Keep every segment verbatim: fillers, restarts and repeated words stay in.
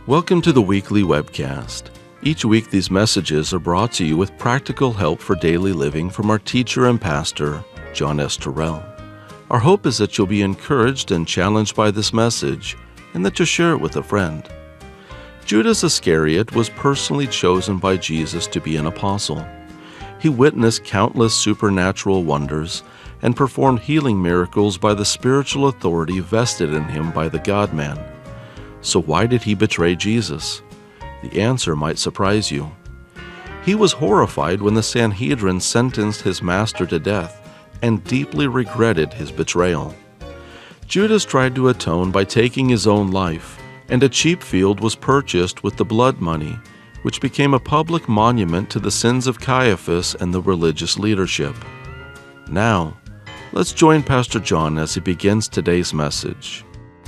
Welcome to the weekly webcast. Each week these messages are brought to you with practical help for daily living from our teacher and pastor, John S. Torell. Our hope is that you'll be encouraged and challenged by this message, and that you'll share it with a friend. Judas Iscariot was personally chosen by Jesus to be an apostle. He witnessed countless supernatural wonders and performed healing miracles by the spiritual authority vested in him by the God-man. So why did he betray Jesus? The answer might surprise you. He was horrified when the Sanhedrin sentenced his master to death and deeply regretted his betrayal. Judas tried to atone by taking his own life, and a cheap field was purchased with the blood money, which became a public monument to the sins of Caiaphas and the religious leadership. Now, let's join Pastor John as he begins today's message.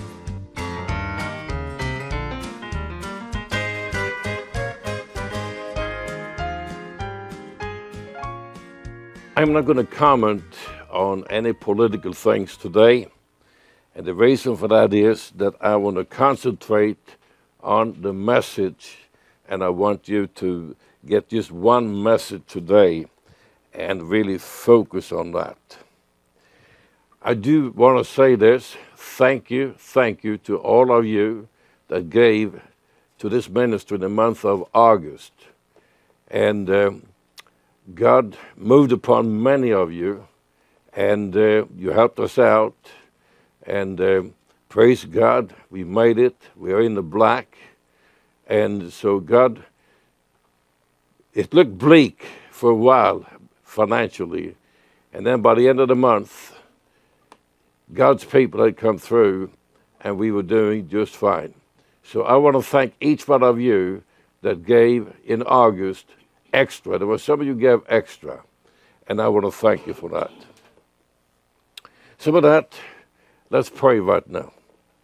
I'm not going to comment on any political things today, and the reason for that is that I want to concentrate on the message, and I want you to get just one message today and really focus on that. I do want to say this: thank you, thank you to all of you that gave to this ministry in the month of August. And uh, God moved upon many of you, and uh, you helped us out, and uh, praise God, we made it. We are in the black, and so God, it looked bleak for a while financially, and then by the end of the month, God's people had come through, and we were doing just fine. So I want to thank each one of you that gave in August extra. There were some of you gave extra, and I want to thank you for that. So with that, let's pray right now.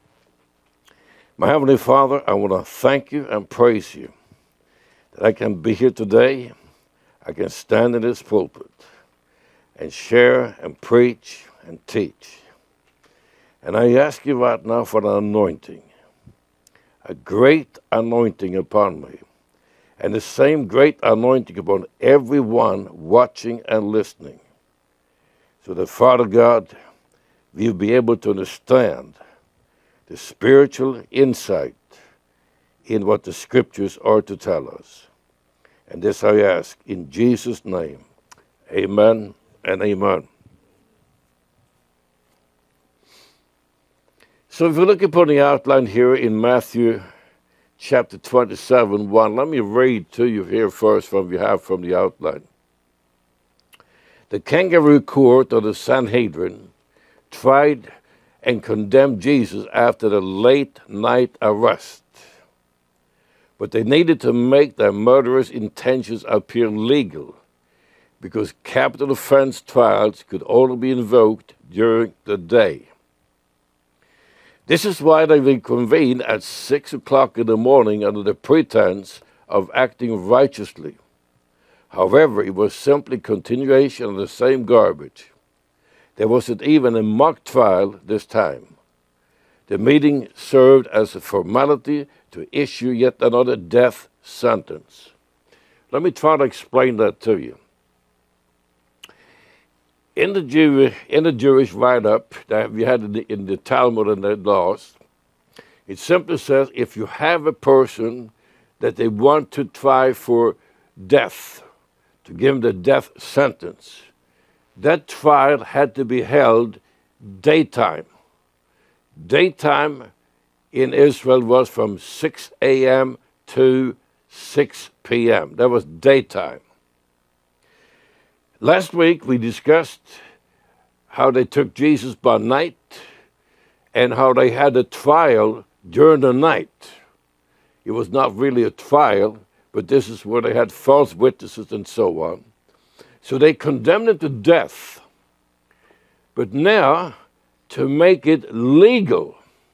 My Heavenly Father, I want to thank you and praise you that I can be here today. I can stand in this pulpit and share and preach and teach. And I ask you right now for an anointing, a great anointing upon me, and the same great anointing upon everyone watching and listening, so that, Father God, we'll be able to understand the spiritual insight in what the Scriptures are to tell us. And this I ask in Jesus' name. Amen and amen. So if you look upon the outline here in Matthew chapter twenty-seven, one. Let me read to you here first from you have from the outline. The kangaroo court of the Sanhedrin tried and condemned Jesus after the late night arrest. But they needed to make their murderous intentions appear legal, because capital offense trials could only be invoked during the day. This is why they reconvened at six o'clock in the morning under the pretense of acting righteously. However, it was simply continuation of the same garbage. There wasn't even a mock trial this time. The meeting served as a formality to issue yet another death sentence. Let me try to explain that to you. In the, Jew, in the Jewish write-up that we had in the, in the Talmud and the laws, it simply says if you have a person that they want to try for death, to give him the death sentence, that trial had to be held daytime. Daytime in Israel was from six a.m. to six p.m. That was daytime. Last week we discussed how they took Jesus by night and how they had a trial during the night. It was not really a trial, but this is where they had false witnesses and so on. So they condemned him to death. But now, to make it legal,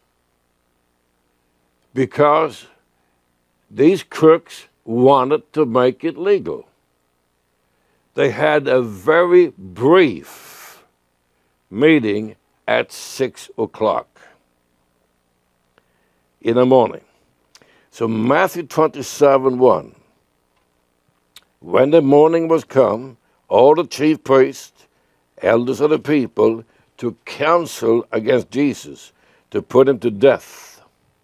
because these crooks wanted to make it legal, they had a very brief meeting at six o'clock in the morning. So Matthew twenty-seven, one. When the morning was come, all the chief priests, elders of the people, took counsel against Jesus to put him to death.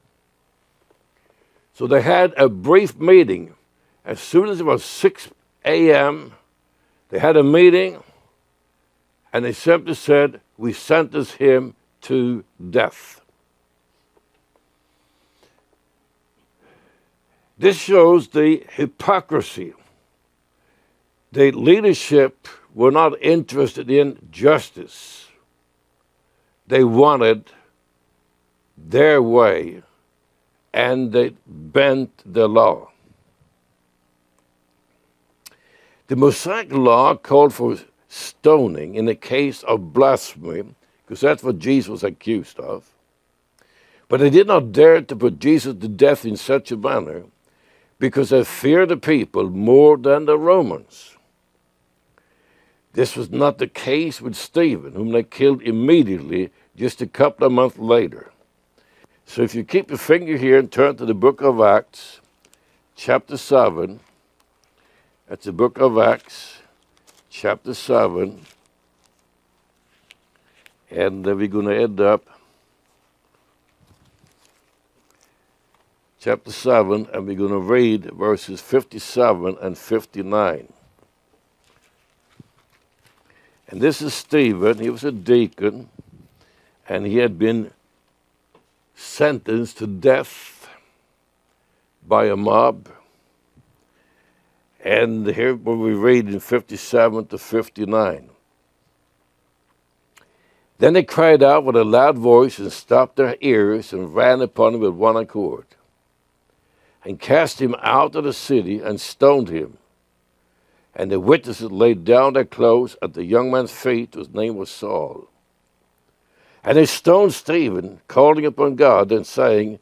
So they had a brief meeting. As soon as it was six a m, they had a meeting, and they simply said, we sentence him to death. This shows the hypocrisy. The leadership were not interested in justice. They wanted their way, and they bent the law. The Mosaic law called for stoning in the case of blasphemy, because that's what Jesus was accused of. But they did not dare to put Jesus to death in such a manner because they feared the people more than the Romans. This was not the case with Stephen, whom they killed immediately just a couple of months later. So if you keep your finger here and turn to the book of Acts, chapter seven, that's the book of Acts, chapter seven, and uh, we're going to end up chapter seven, and we're going to read verses fifty-seven and fifty-nine. And this is Stephen. He was a deacon, and he had been sentenced to death by a mob. And here what we read in fifty-seven to fifty-nine. Then they cried out with a loud voice and stopped their ears and ran upon him with one accord, and cast him out of the city and stoned him. And the witnesses laid down their clothes at the young man's feet, whose name was Saul. And they stoned Stephen, calling upon God and saying,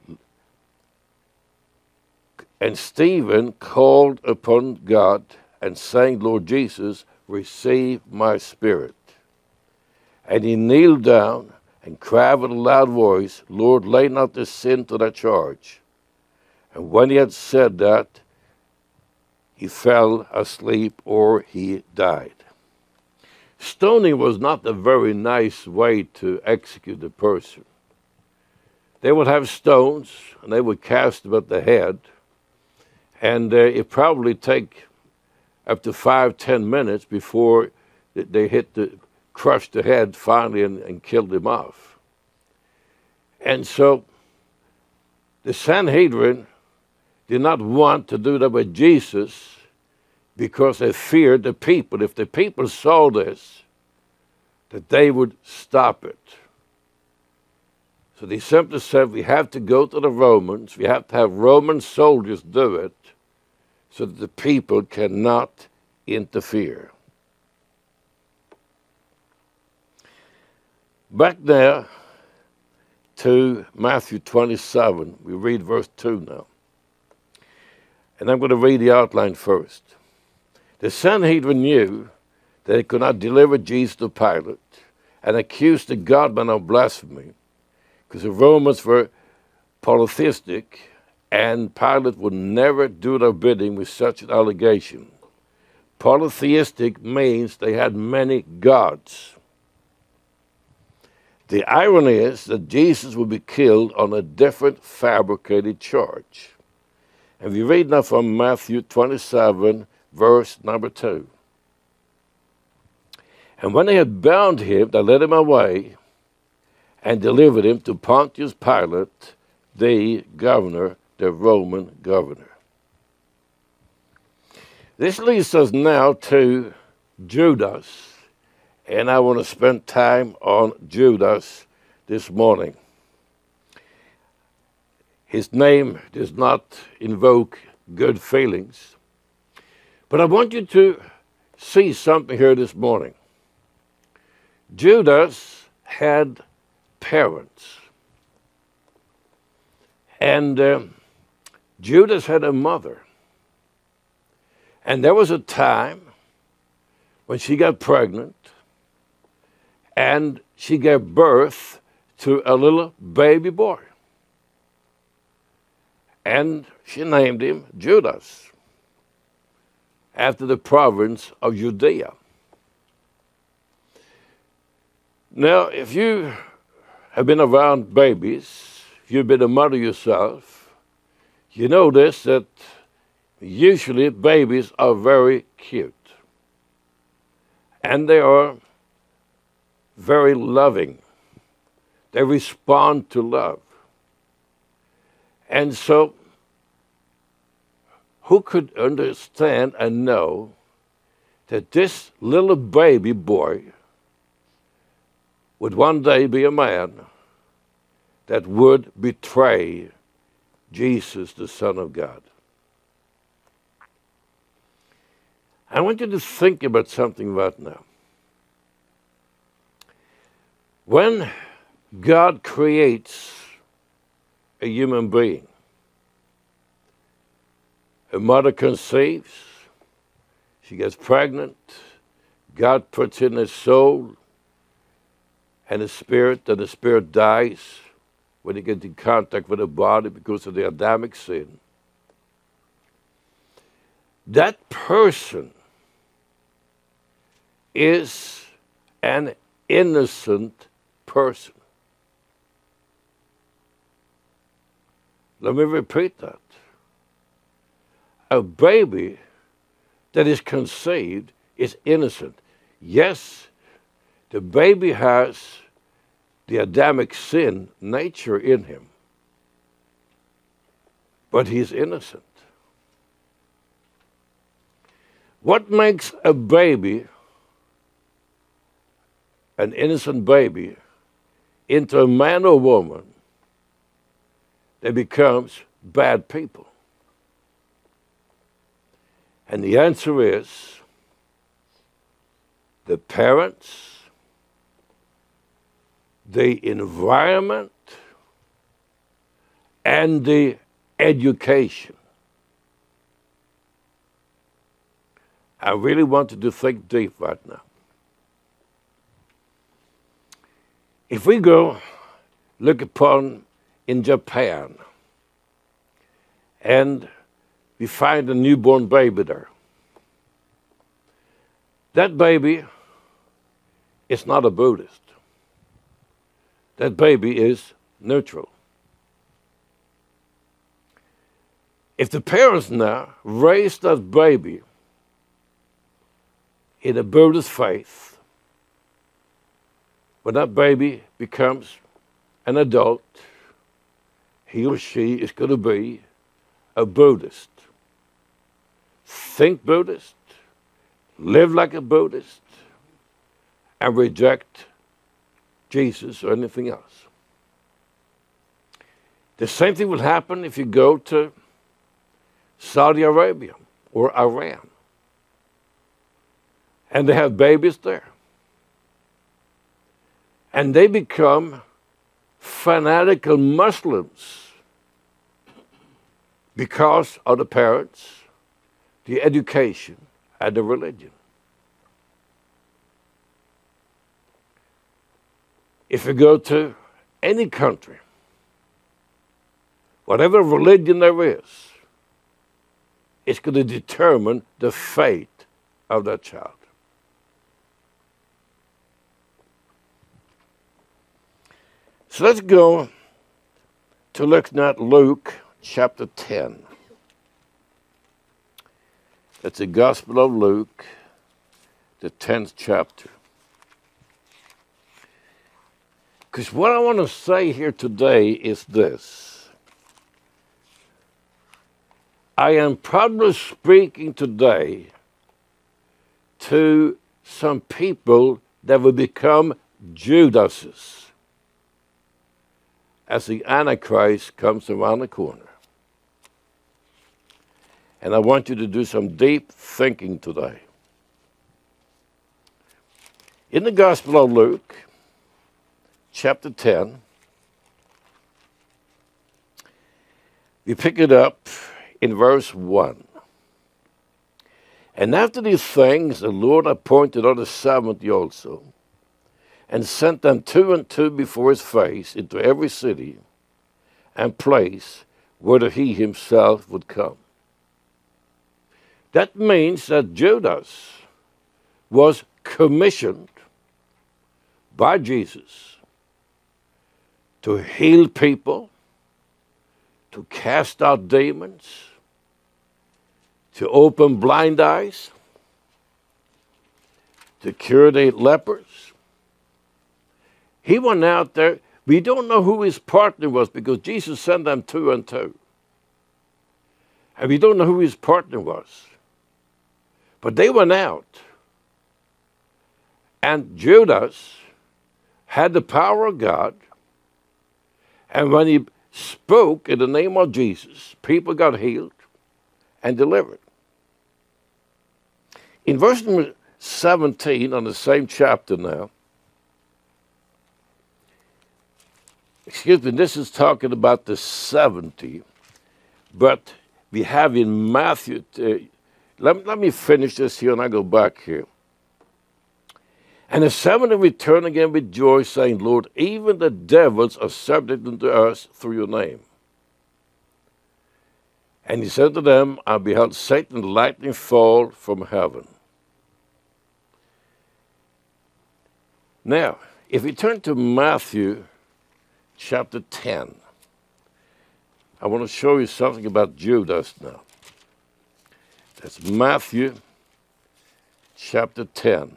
and Stephen called upon God and saying, Lord Jesus, receive my spirit. And he kneeled down and cried with a loud voice, Lord, lay not this sin to their charge. And when he had said that, he fell asleep, or he died. Stoning was not a very nice way to execute a person. They would have stones, and they would cast them at the head, and uh, it probably take up to five, ten minutes before they hit the, crushed the head finally and, and killed him off. And so the Sanhedrin did not want to do that with Jesus because they feared the people. If the people saw this, that they would stop it. So they simply said, we have to go to the Romans. We have to have Roman soldiers do it so that the people cannot interfere. Back there to Matthew twenty-seven, we read verse two now. And I'm going to read the outline first. The Sanhedrin knew that they could not deliver Jesus to Pilate and accused the God-man of blasphemy, because the Romans were polytheistic, and Pilate would never do their bidding with such an allegation. Polytheistic means they had many gods. The irony is that Jesus would be killed on a different fabricated charge. And we read now from Matthew twenty-seven, verse number two. And when they had bound him, they led him away and delivered him to Pontius Pilate, the governor, the Roman governor. This leads us now to Judas, and I want to spend time on Judas this morning. His name does not invoke good feelings, but I want you to see something here this morning. Judas had parents, and uh, Judas had a mother. And there was a time when she got pregnant, and she gave birth to a little baby boy. And she named him Judas, after the province of Judea. Now, if you have been around babies, if you've been a mother yourself, you know this, that usually babies are very cute. And they are very loving. They respond to love. And so, who could understand and know that this little baby boy would one day be a man that would betray Jesus, the Son of God? I want you to think about something right now. When God creates a human being, a mother conceives, she gets pregnant, God puts in a soul and a spirit, and the spirit dies when he gets in contact with the body because of the Adamic sin. That person is an innocent person. Let me repeat that. A baby that is conceived is innocent. Yes, the baby has the Adamic sin nature in him, but he's innocent. What makes a baby, an innocent baby, into a man or woman that becomes bad people? And the answer is the parents, the environment, and the education. I really want you to think deep right now. If we go look upon in Japan and we find a newborn baby there, that baby is not a Buddhist. That baby is neutral. If the parents now raise that baby in a Buddhist faith, when that baby becomes an adult, he or she is going to be a Buddhist. Think Buddhist, live like a Buddhist, and reject Jesus or anything else. The same thing will happen if you go to Saudi Arabia or Iran, and they have babies there. And they become fanatical Muslims because of the parents, the education, and the religion. If you go to any country, whatever religion there is, it's going to determine the fate of that child. So let's go to look at Luke chapter ten. It's the Gospel of Luke, the tenth chapter. Because what I want to say here today is this. I am probably speaking today to some people that will become Judases as the Antichrist comes around the corner. And I want you to do some deep thinking today. In the Gospel of Luke, chapter ten, we pick it up in verse one. And after these things, the Lord appointed other seventy also, and sent them two and two before his face into every city and place whether he himself would come. That means that Judas was commissioned by Jesus to heal people, to cast out demons, to open blind eyes, to cure the lepers. He went out there. We don't know who his partner was because Jesus sent them two and two. And we don't know who his partner was. But they went out. And Judas had the power of God. And when he spoke in the name of Jesus, people got healed and delivered. In verse number seventeen, on the same chapter now, excuse me, this is talking about the seventy, but we have in Matthew, uh, let, let me finish this here and I go back here. And the seventy returned again with joy, saying, Lord, even the devils are subject unto us through your name. And he said to them, I beheld Satan and lightning fall from heaven. Now, if we turn to Matthew chapter ten, I want to show you something about Judas now. That's Matthew chapter ten.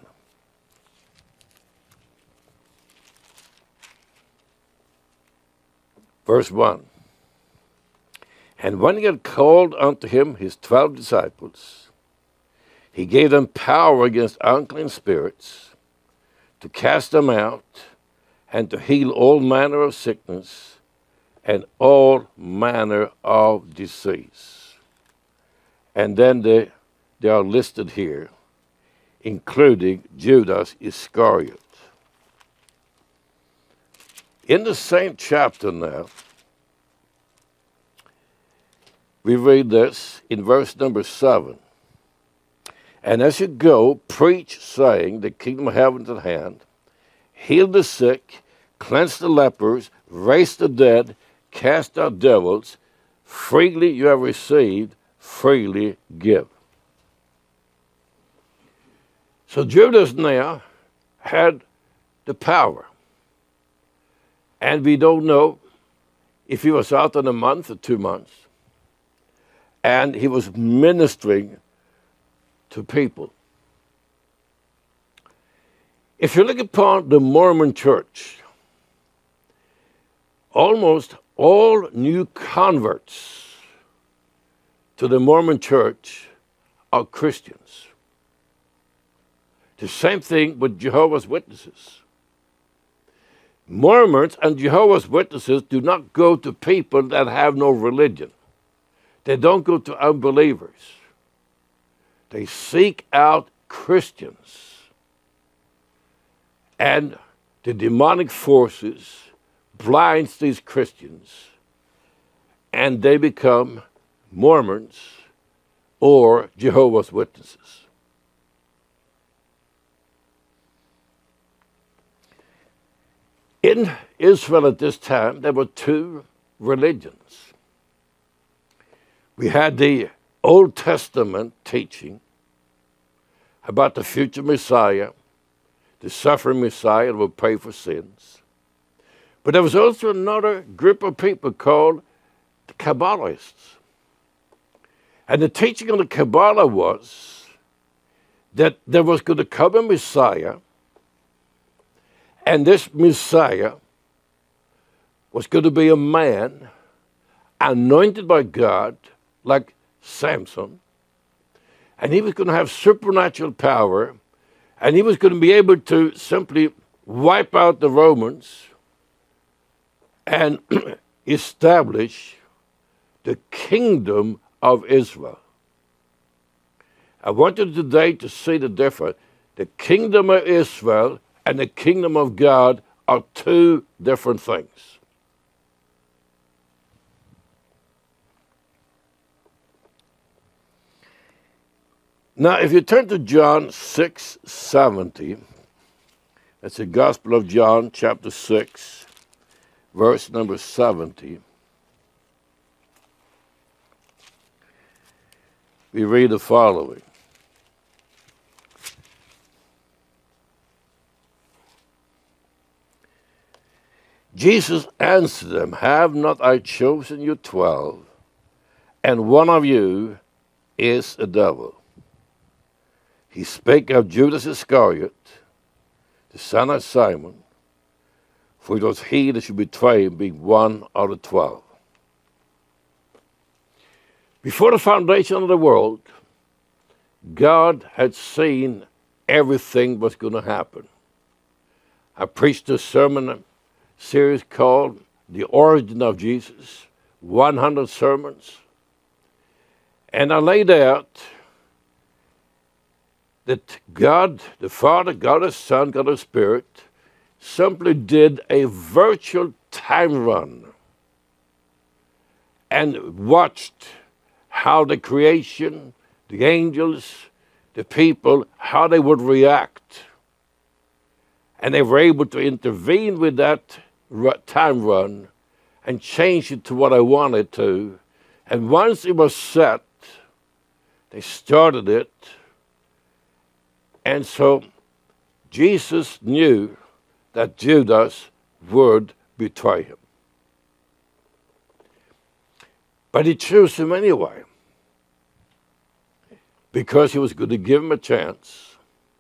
Verse one. And when he had called unto him his twelve disciples, he gave them power against unclean spirits, to cast them out, and to heal all manner of sickness, and all manner of disease. And then they, they are listed here, including Judas Iscariot. In the same chapter now, we read this in verse number seven. And as you go, preach, saying, the kingdom of heaven is at hand. Heal the sick, cleanse the lepers, raise the dead, cast out devils. Freely you have received, freely give. So Judas now had the power. And we don't know if he was out in a month or two months. And he was ministering to people. If you look upon the Mormon church, almost all new converts to the Mormon church are Christians. The same thing with Jehovah's Witnesses. Mormons and Jehovah's Witnesses do not go to people that have no religion. They don't go to unbelievers. They seek out Christians. And the demonic forces blinds these Christians, and they become Mormons or Jehovah's Witnesses. In Israel at this time, there were two religions. We had the Old Testament teaching about the future Messiah, the suffering Messiah that would pay for sins. But there was also another group of people called the Kabbalists. And the teaching of the Kabbalah was that there was going to come a Messiah, and this Messiah was going to be a man anointed by God, like Samson, and he was going to have supernatural power, and he was going to be able to simply wipe out the Romans and establish the kingdom of Israel. I want you today to see the difference. The kingdom of Israel and the kingdom of God are two different things. Now, if you turn to John six seventy, that's the Gospel of John, chapter six, verse number seventy. we read the following. Jesus answered them, have not I chosen you twelve, and one of you is a devil? He spake of Judas Iscariot, the son of Simon, for it was he that should betray him, being one of the twelve. Before the foundation of the world, God had seen everything was going to happen. I preached a sermon series called The Origin of Jesus, one hundred sermons. And I laid out that God, the Father, God the Son, God the Spirit, simply did a virtual time run and watched how the creation, the angels, the people, how they would react. And they were able to intervene with that time run and change it to what I wanted to. And once it was set, they started it. And so Jesus knew that Judas would betray him. But he chose him anyway, because he was going to give him a chance.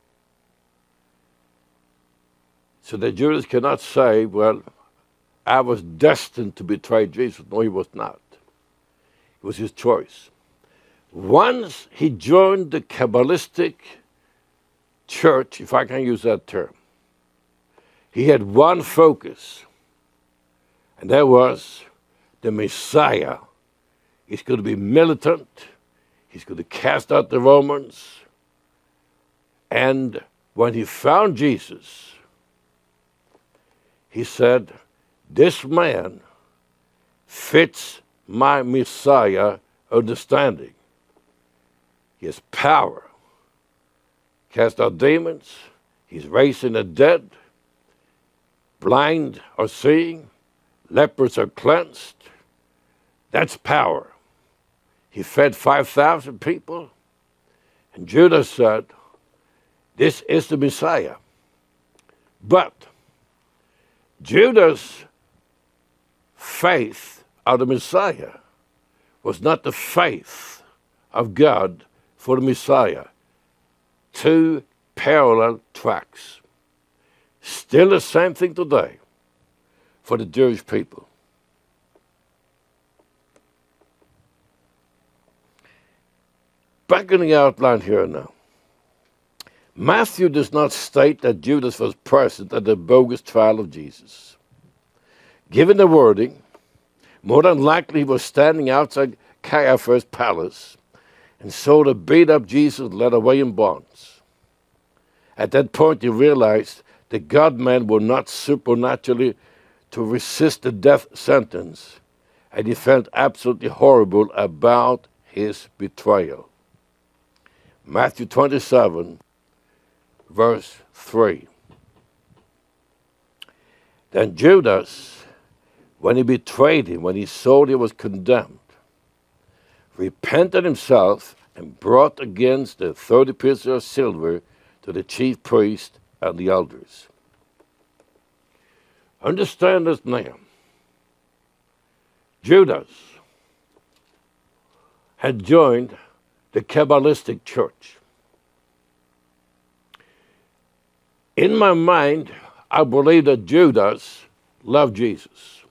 So that Judas cannot say, well, I was destined to betray Jesus. No, he was not. It was his choice. Once he joined the Kabbalistic church, if I can use that term, he had one focus, and that was the Messiah. He's going to be militant. He's going to cast out the Romans. And when he found Jesus, he said, this man fits my Messiah understanding. He has power. Cast out demons. He's raising the dead. Blind are seeing. Lepers are cleansed. That's power. He fed five thousand people. And Judas said, this is the Messiah. But Judas' faith of the Messiah was not the faith of God for the Messiah. Two parallel tracks. Still the same thing today for the Jewish people. Back in the outline here now. Matthew does not state that Judas was present at the bogus trial of Jesus. Given the wording, more than likely he was standing outside Caiaphas' palace and saw the beat-up Jesus led away in bonds. At that point he realized that God-man were not supernaturally to resist the death sentence, and he felt absolutely horrible about his betrayal. Matthew twenty-seven, verse three. Then Judas, when he betrayed him, when he saw he was condemned, repented himself and brought against the thirty pieces of silver to the chief priest and the elders. Understand this now. Judas had joined the Kabbalistic church. In my mind, I believe that Judas loved Jesus.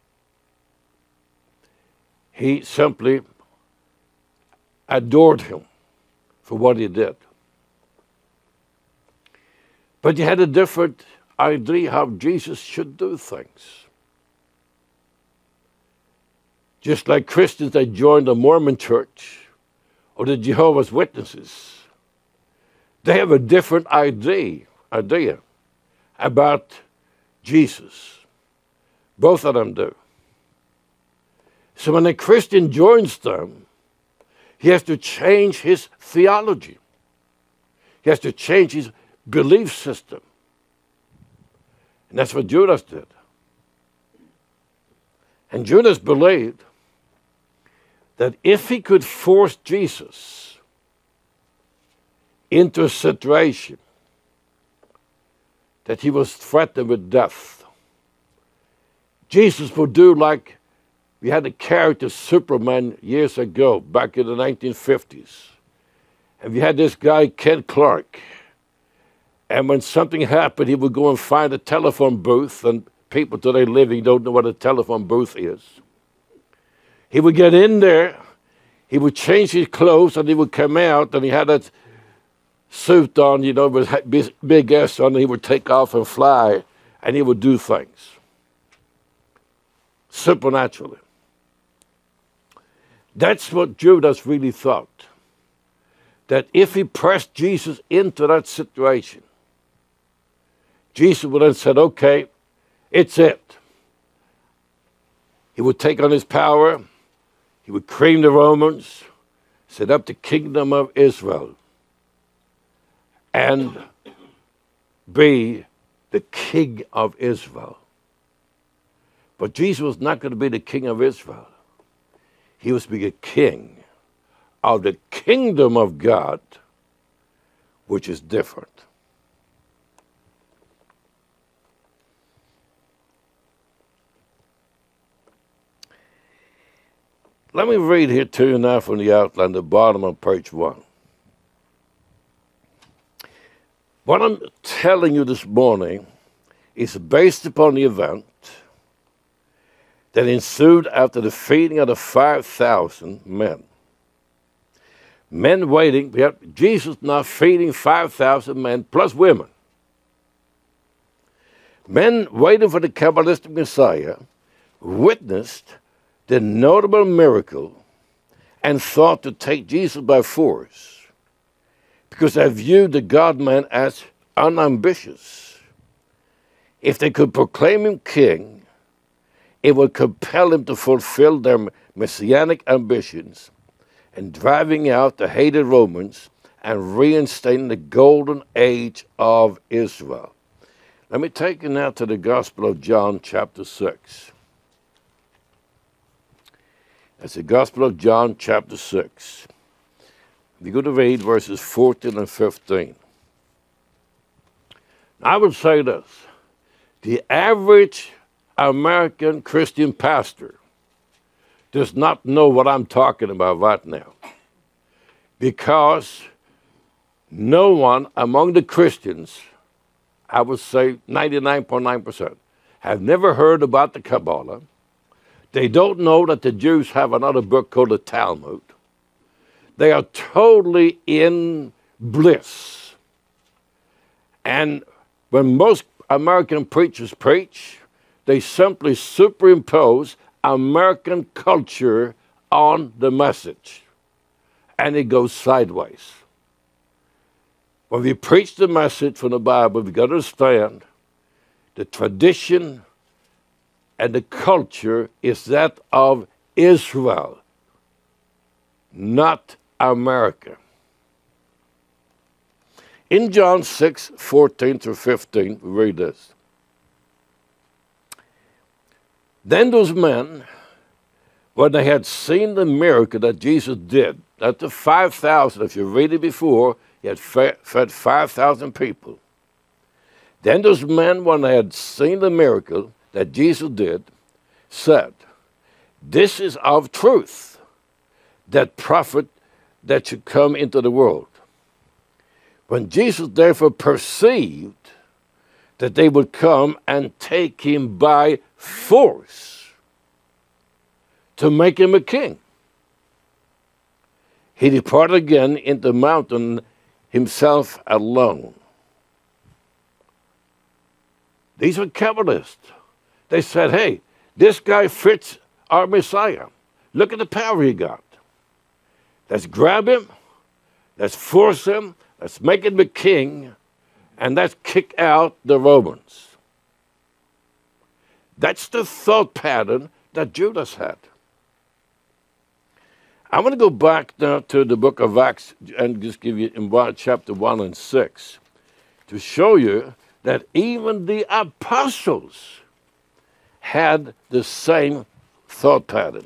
He simply adored him for what he did. But he had a different idea how Jesus should do things. Just like Christians that joined the Mormon church or the Jehovah's Witnesses, they have a different idea, idea about Jesus. Both of them do. So when a Christian joins them, he has to change his theology. He has to change his belief system. And that's what Judas did. And Judas believed that if he could force Jesus into a situation that he was threatened with death. Jesus would do like we had a character Superman years ago, back in the nineteen fifties. And we had this guy, Ken Clark. And when something happened, he would go and find a telephone booth, and people today living don't know what a telephone booth is. He would get in there, he would change his clothes, and he would come out, and he had that suit on, you know, with big, big S on, and he would take off and fly, and he would do things supernaturally. That's what Judas really thought, that if he pressed Jesus into that situation, Jesus would have said, okay, it's it. He would take on his power, he would cream the Romans, set up the kingdom of Israel, and be the king of Israel. But Jesus was not going to be the king of Israel. He was to be a king of the kingdom of God, which is different. Let me read here to you now from the outline, the bottom of page one. What I'm telling you this morning is based upon the event that ensued after the feeding of the five thousand men. Men waiting, we have Jesus now feeding five thousand men plus women. Men waiting for the Kabbalistic Messiah witnessed the notable miracle and thought to take Jesus by force because they viewed the God-man as unambitious. If they could proclaim him king, it would compel him to fulfill their messianic ambitions and driving out the hated Romans and reinstating the golden age of Israel. Let me take you now to the Gospel of John, chapter six. That's the Gospel of John, chapter six. We're going to read verses fourteen and fifteen. I would say this. The average American Christian pastor does not know what I'm talking about right now, because no one among the Christians, I would say ninety-nine point nine percent, have never heard about the Kabbalah. They don't know that the Jews have another book called the Talmud. They are totally in bliss. And when most American preachers preach, they simply superimpose American culture on the message, and it goes sideways. When we preach the message from the Bible, we've got to understand the tradition and the culture is that of Israel, not America. In John six, fourteen through fifteen, we read this. Then those men, when they had seen the miracle that Jesus did, that the five thousand, if you read it before, he had fed five thousand people. Then those men, when they had seen the miracle that Jesus did, said, this is of truth, that prophet that should come into the world. When Jesus therefore perceived that they would come and take him by force to make him a king, he departed again into the mountain himself alone. These were Kabbalists. They said, hey, this guy fits our Messiah. Look at the power he got. Let's grab him. Let's force him. Let's make him the king. And let's kick out the Romans. That's the thought pattern that Judas had. I want to go back now to the book of Acts and just give you in chapter one and six to show you that even the apostles had the same thought pattern.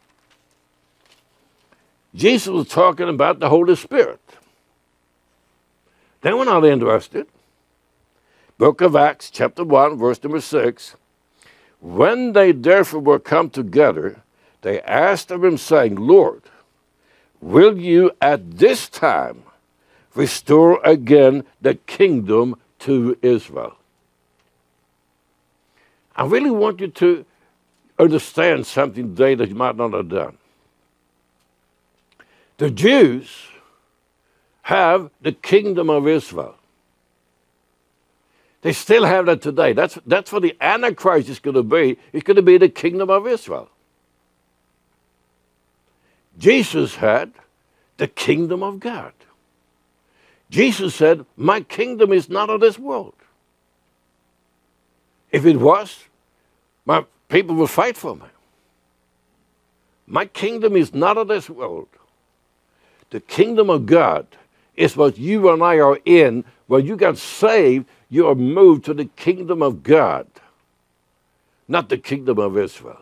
Jesus was talking about the Holy Spirit. They were not interested. Book of Acts, chapter one, verse number six. When they therefore were come together, they asked of him, saying, Lord, will you at this time restore again the kingdom to Israel? I really want you to understand something today that you might not have done. The Jews have the kingdom of Israel. They still have that today. That's, that's what the Antichrist is going to be. It's going to be the kingdom of Israel. Jesus had the kingdom of God. Jesus said, my kingdom is not of this world. If it was, my people would fight for me. My kingdom is not of this world. The kingdom of God is what you and I are in. When you got saved, you are moved to the kingdom of God, not the kingdom of Israel.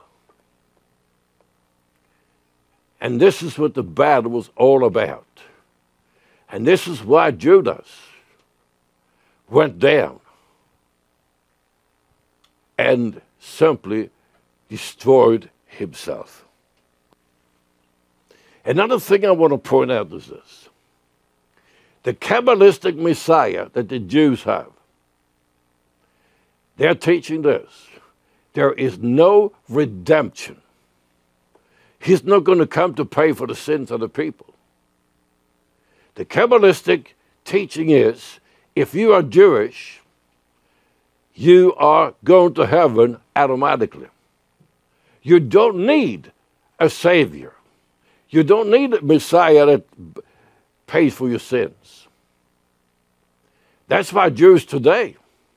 And this is what the battle was all about. And this is why Judas went down and simply destroyed himself. Another thing I want to point out is this. The Kabbalistic Messiah that the Jews have, they're teaching this. There is no redemption. He's not going to come to pay for the sins of the people. The Kabbalistic teaching is, if you are Jewish, you are going to heaven automatically. You don't need a Savior. You don't need a Messiah that pays for your sins. That's why Jews today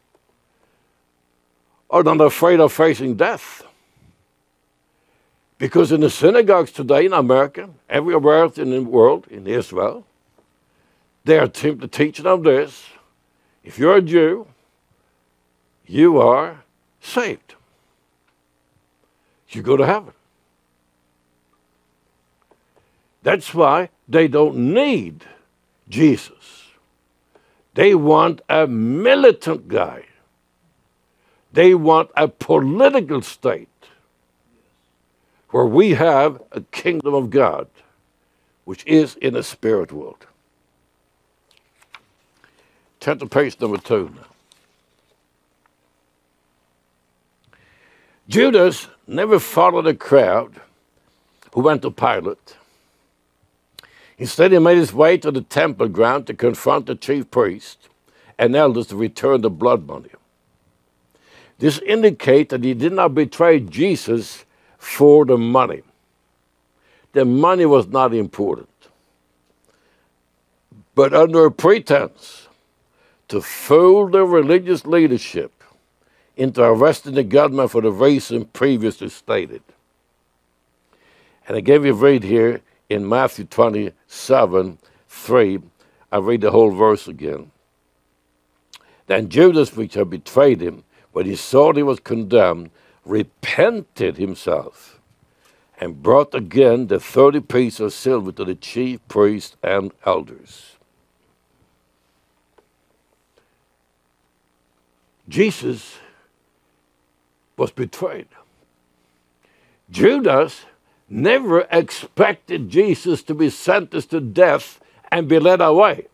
are not afraid of facing death. Because in the synagogues today in America, everywhere else in the world, in Israel, they are simply teaching them this. If you're a Jew, you are saved. You go to heaven. That's why they don't need Jesus. They want a militant guy. They want a political state where we have a kingdom of God, which is in the spirit world. Turn to page number two now. Judas never followed the crowd who went to Pilate. Instead, he made his way to the temple ground to confront the chief priests and elders to return the blood money. This indicates that he did not betray Jesus for the money. The money was not important. But under a pretense to fool the religious leadership into arresting the government for the reason previously stated. And I gave you a read here in Matthew twenty-seven, three. I read the whole verse again. Then Judas, which had betrayed him, when he saw that he was condemned, repented himself and brought again the thirty pieces of silver to the chief priests and elders. Jesus was betrayed. Judas never expected Jesus to be sentenced to death and be led away.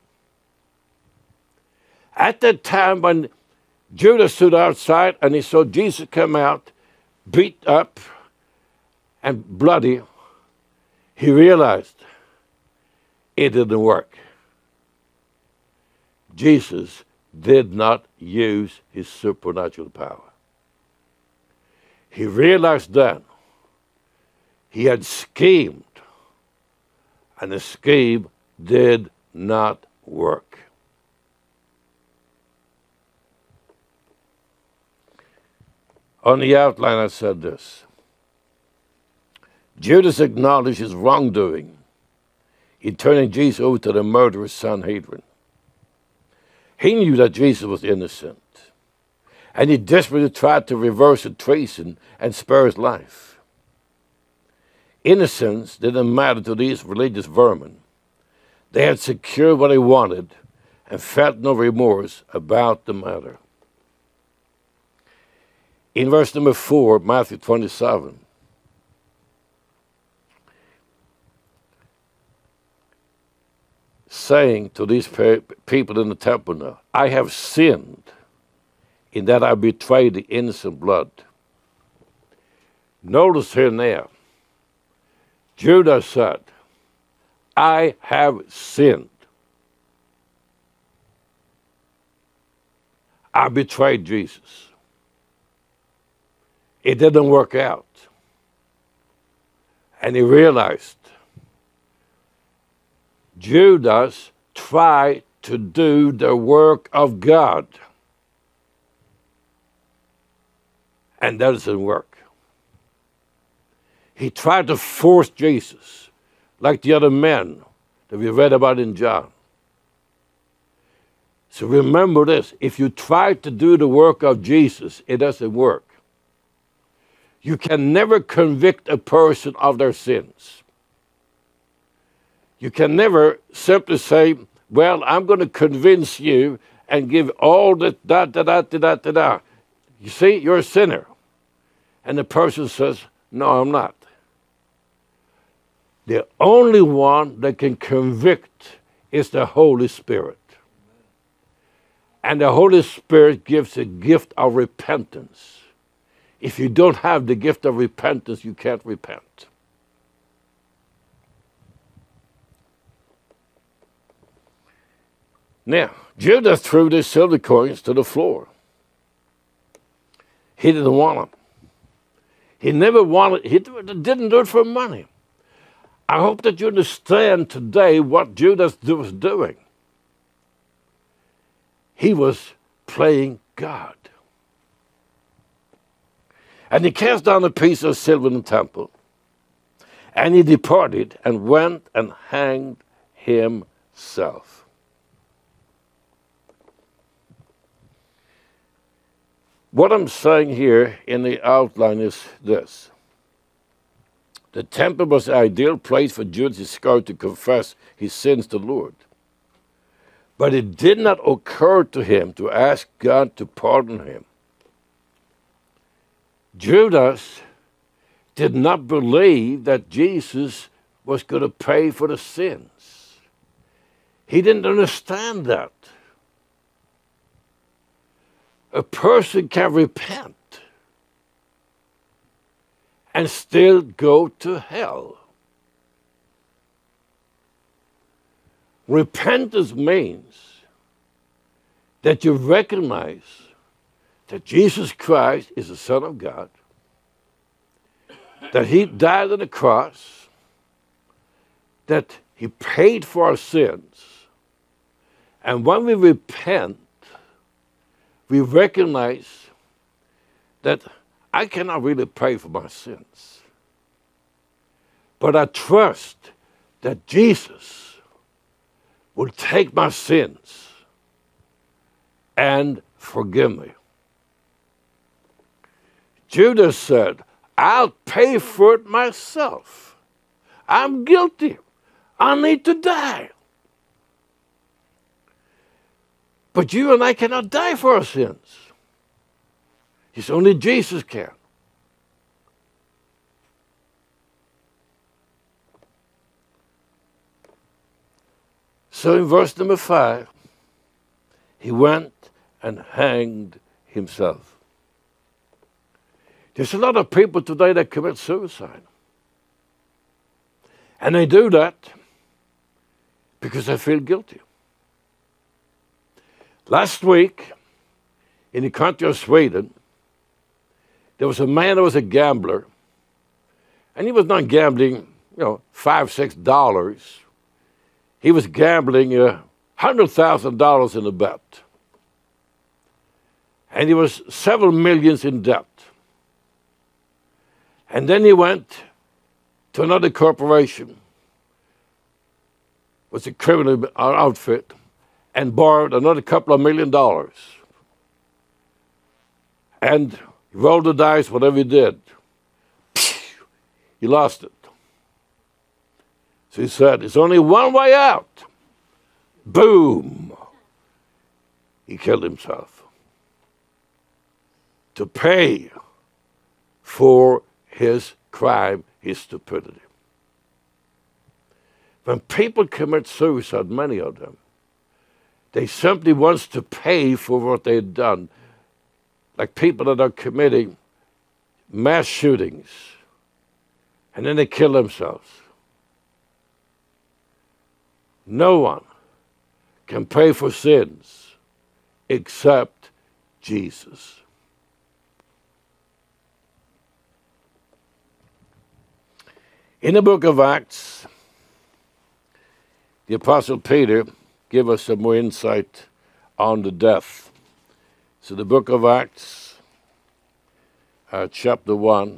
At that time when Judas stood outside and he saw Jesus come out, beat up and bloody, he realized it didn't work. Jesus did not use his supernatural power. He realized then he had schemed, and the scheme did not work. On the outline, I said this. Judas acknowledged his wrongdoing in turning Jesus over to the murderous Sanhedrin. He knew that Jesus was innocent, and he desperately tried to reverse the treason and spare his life. Innocence didn't matter to these religious vermin. They had secured what they wanted, and felt no remorse about the matter. In verse number four, Matthew twenty-seven, saying to these people in the temple now, I have sinned in that I betrayed the innocent blood. Notice here now, Judas said, I have sinned. I betrayed Jesus. It didn't work out. And he realized Judas tried to do the work of God. And that doesn't work. He tried to force Jesus, like the other men that we read about in John. So remember this, if you try to do the work of Jesus, it doesn't work. You can never convict a person of their sins. You can never simply say, well, I'm going to convince you and give all the da da da da da da da. You see, you're a sinner. And the person says, no, I'm not. The only one that can convict is the Holy Spirit. And the Holy Spirit gives a gift of repentance. If you don't have the gift of repentance, you can't repent. Now, Judas threw the silver coins to the floor. He didn't want them. He never wanted, he didn't do it for money. I hope that you understand today what Judas was doing. He was playing God. And he cast down a piece of silver in the temple, and he departed and went and hanged himself. What I'm saying here in the outline is this. The temple was the ideal place for Judas Iscariot to confess his sins to the Lord. But it did not occur to him to ask God to pardon him. Judas did not believe that Jesus was going to pay for the sins. He didn't understand that. A person can repent and still go to hell. Repentance means that you recognize that Jesus Christ is the Son of God, that he died on the cross, that he paid for our sins, and when we repent, we recognize that I cannot really pay for my sins, but I trust that Jesus will take my sins and forgive me. Judas said, I'll pay for it myself. I'm guilty. I need to die. But you and I cannot die for our sins. It's only Jesus can. So in verse number five, he went and hanged himself. There's a lot of people today that commit suicide. And they do that because they feel guilty. Last week, in the country of Sweden, there was a man that was a gambler, and he was not gambling, you know, five, six dollars. He was gambling a uh, hundred thousand dollars in a bet, and he was several millions in debt. And then he went to another corporation, was a criminal outfit, and borrowed another couple of million dollars. And he rolled the dice, whatever he did. He lost it. So he said, there's only one way out. Boom. he killed himself to pay for his crime, his stupidity. When people commit suicide, many of them, they simply want to pay for what they've done. Like people that are committing mass shootings, and then they kill themselves. No one can pay for sins except Jesus. In the book of Acts, the Apostle Peter gives us some more insight on the death. So the book of Acts, uh, chapter one.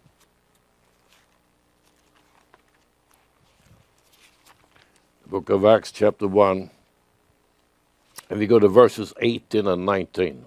The book of Acts, chapter one. And we go to verses eighteen and nineteen.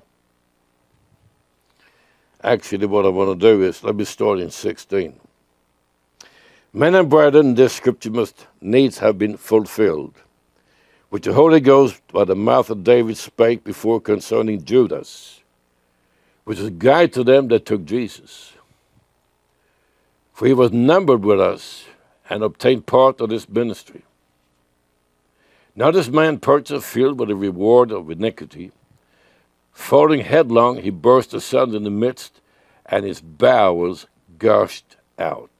Actually, what I want to do is, let me start in sixteen. Men and brethren, this scripture must needs have been fulfilled, which the Holy Ghost by the mouth of David spake before concerning Judas, which is guide to them that took Jesus. For he was numbered with us and obtained part of this ministry. Now this man purchased a field with a reward of iniquity. Falling headlong, he burst asunder in the midst, and his bowels gushed out.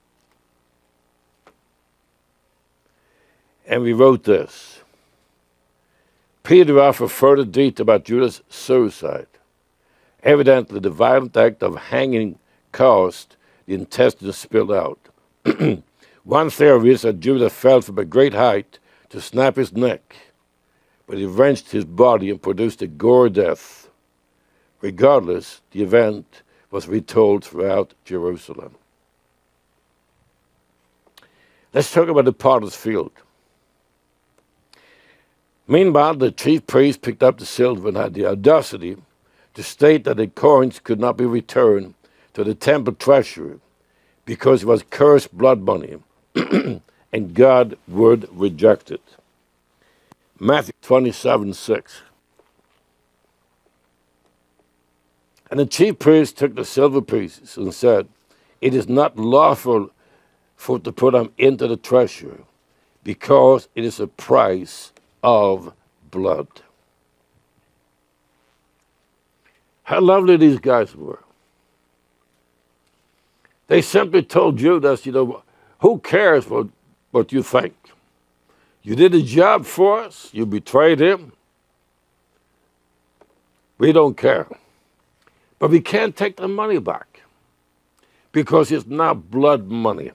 And we wrote this. Peter offered further detail about Judas' suicide. Evidently, the violent act of hanging caused the intestines spilled out. One theory is that Judas fell from a great height to snap his neck, but he wrenched his body and produced a gore death. Regardless, the event was retold throughout Jerusalem. Let's talk about the potter's field. Meanwhile, the chief priest picked up the silver and had the audacity to state that the coins could not be returned to the temple treasury because it was cursed blood money, and God would reject it. Matthew twenty-seven, six. And the chief priest took the silver pieces and said, it is not lawful for to put them into the treasury, because it is a price of blood. How lovely these guys were. They simply told Judas, you know, who cares what, what you think? You did a job for us. You betrayed him. We don't care. But we can't take the money back because it's not blood money.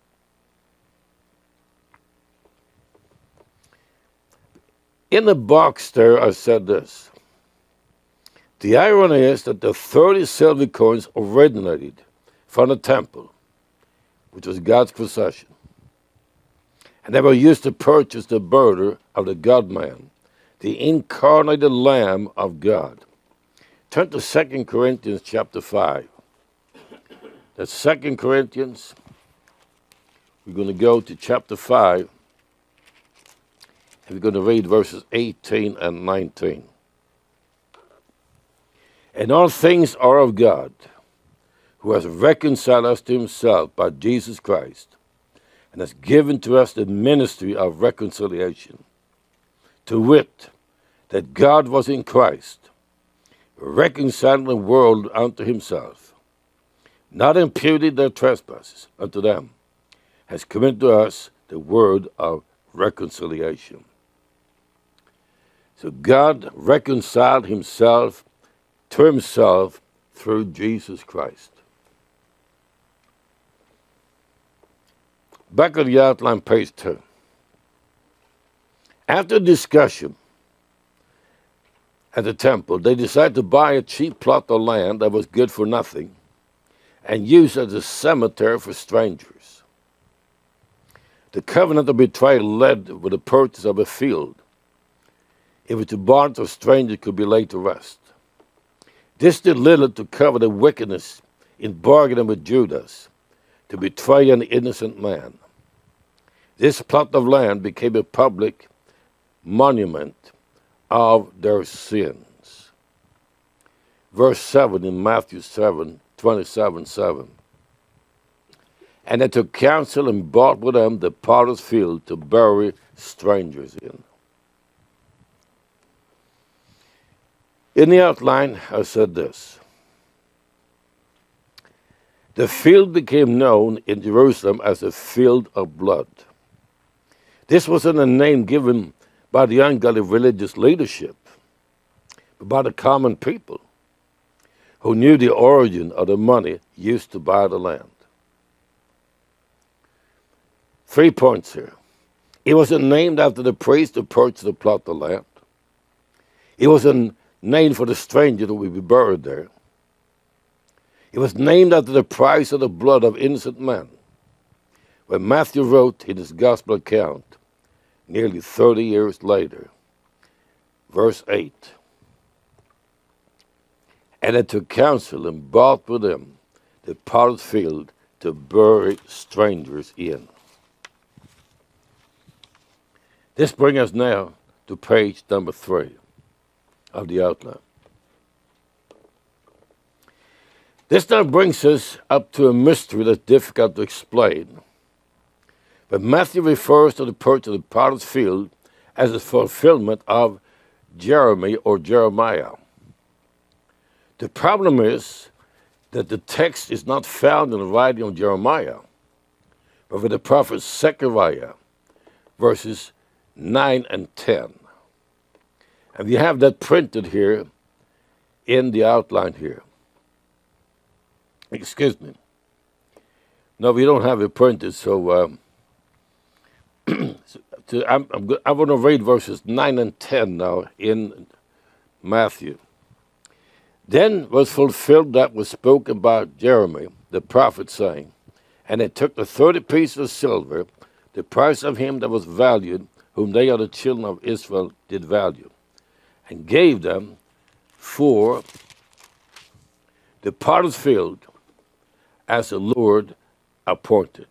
In the box there, I said this. The irony is that the thirty silver coins originated from the temple, which was God's possession. And they were used to purchase the murder of the God-man, the incarnated Lamb of God. Turn to Second Corinthians chapter five. That's Second Corinthians. We're going to go to chapter five. And we're going to read verses eighteen and nineteen. And all things are of God, who has reconciled us to himself by Jesus Christ, and has given to us the ministry of reconciliation, to wit, that God was in Christ, reconciling the world unto himself, not imputing their trespasses unto them, has committed to us the word of reconciliation. So God reconciled himself to himself through Jesus Christ. Back on the outline, page two. After discussion at the temple, they decided to buy a cheap plot of land that was good for nothing and use it as a cemetery for strangers. The covenant of betrayal led with the purchase of a field in which the bodies of strangers could be laid to rest. This did little to cover the wickedness in bargaining with Judas to betray an innocent man. This plot of land became a public monument of their sins. Verse seven in Matthew seven, twenty-seven, seven. And they took counsel and bought with them the potter's field to bury strangers in. In the outline, I said this. The field became known in Jerusalem as the field of blood. This wasn't a name given by the ungodly religious leadership, but by the common people who knew the origin of the money used to buy the land. Three points here. It wasn't named after the priest who purchased the plot of land. It wasn't named for the stranger that would be buried there. It was named after the price of the blood of innocent men. When Matthew wrote in his gospel account, nearly thirty years later, verse eight, and they took counsel and bought with them the potter's field to bury strangers in. This brings us now to page number three of the outline. This now brings us up to a mystery that's difficult to explain. But Matthew refers to the purchase of the potter's field as a fulfillment of Jeremy or Jeremiah. The problem is that the text is not found in the writing of Jeremiah, but with the prophet Zechariah, verses nine and ten. And we have that printed here in the outline here. Excuse me. No, we don't have it printed, so, um, so to, I'm, I'm, I want to read verses nine and ten now in Matthew. Then was fulfilled that was spoken by Jeremy, the prophet, saying, and they took the thirty pieces of silver, the price of him that was valued, whom they are the children of Israel did value, and gave them for the potter's field as the Lord appointed.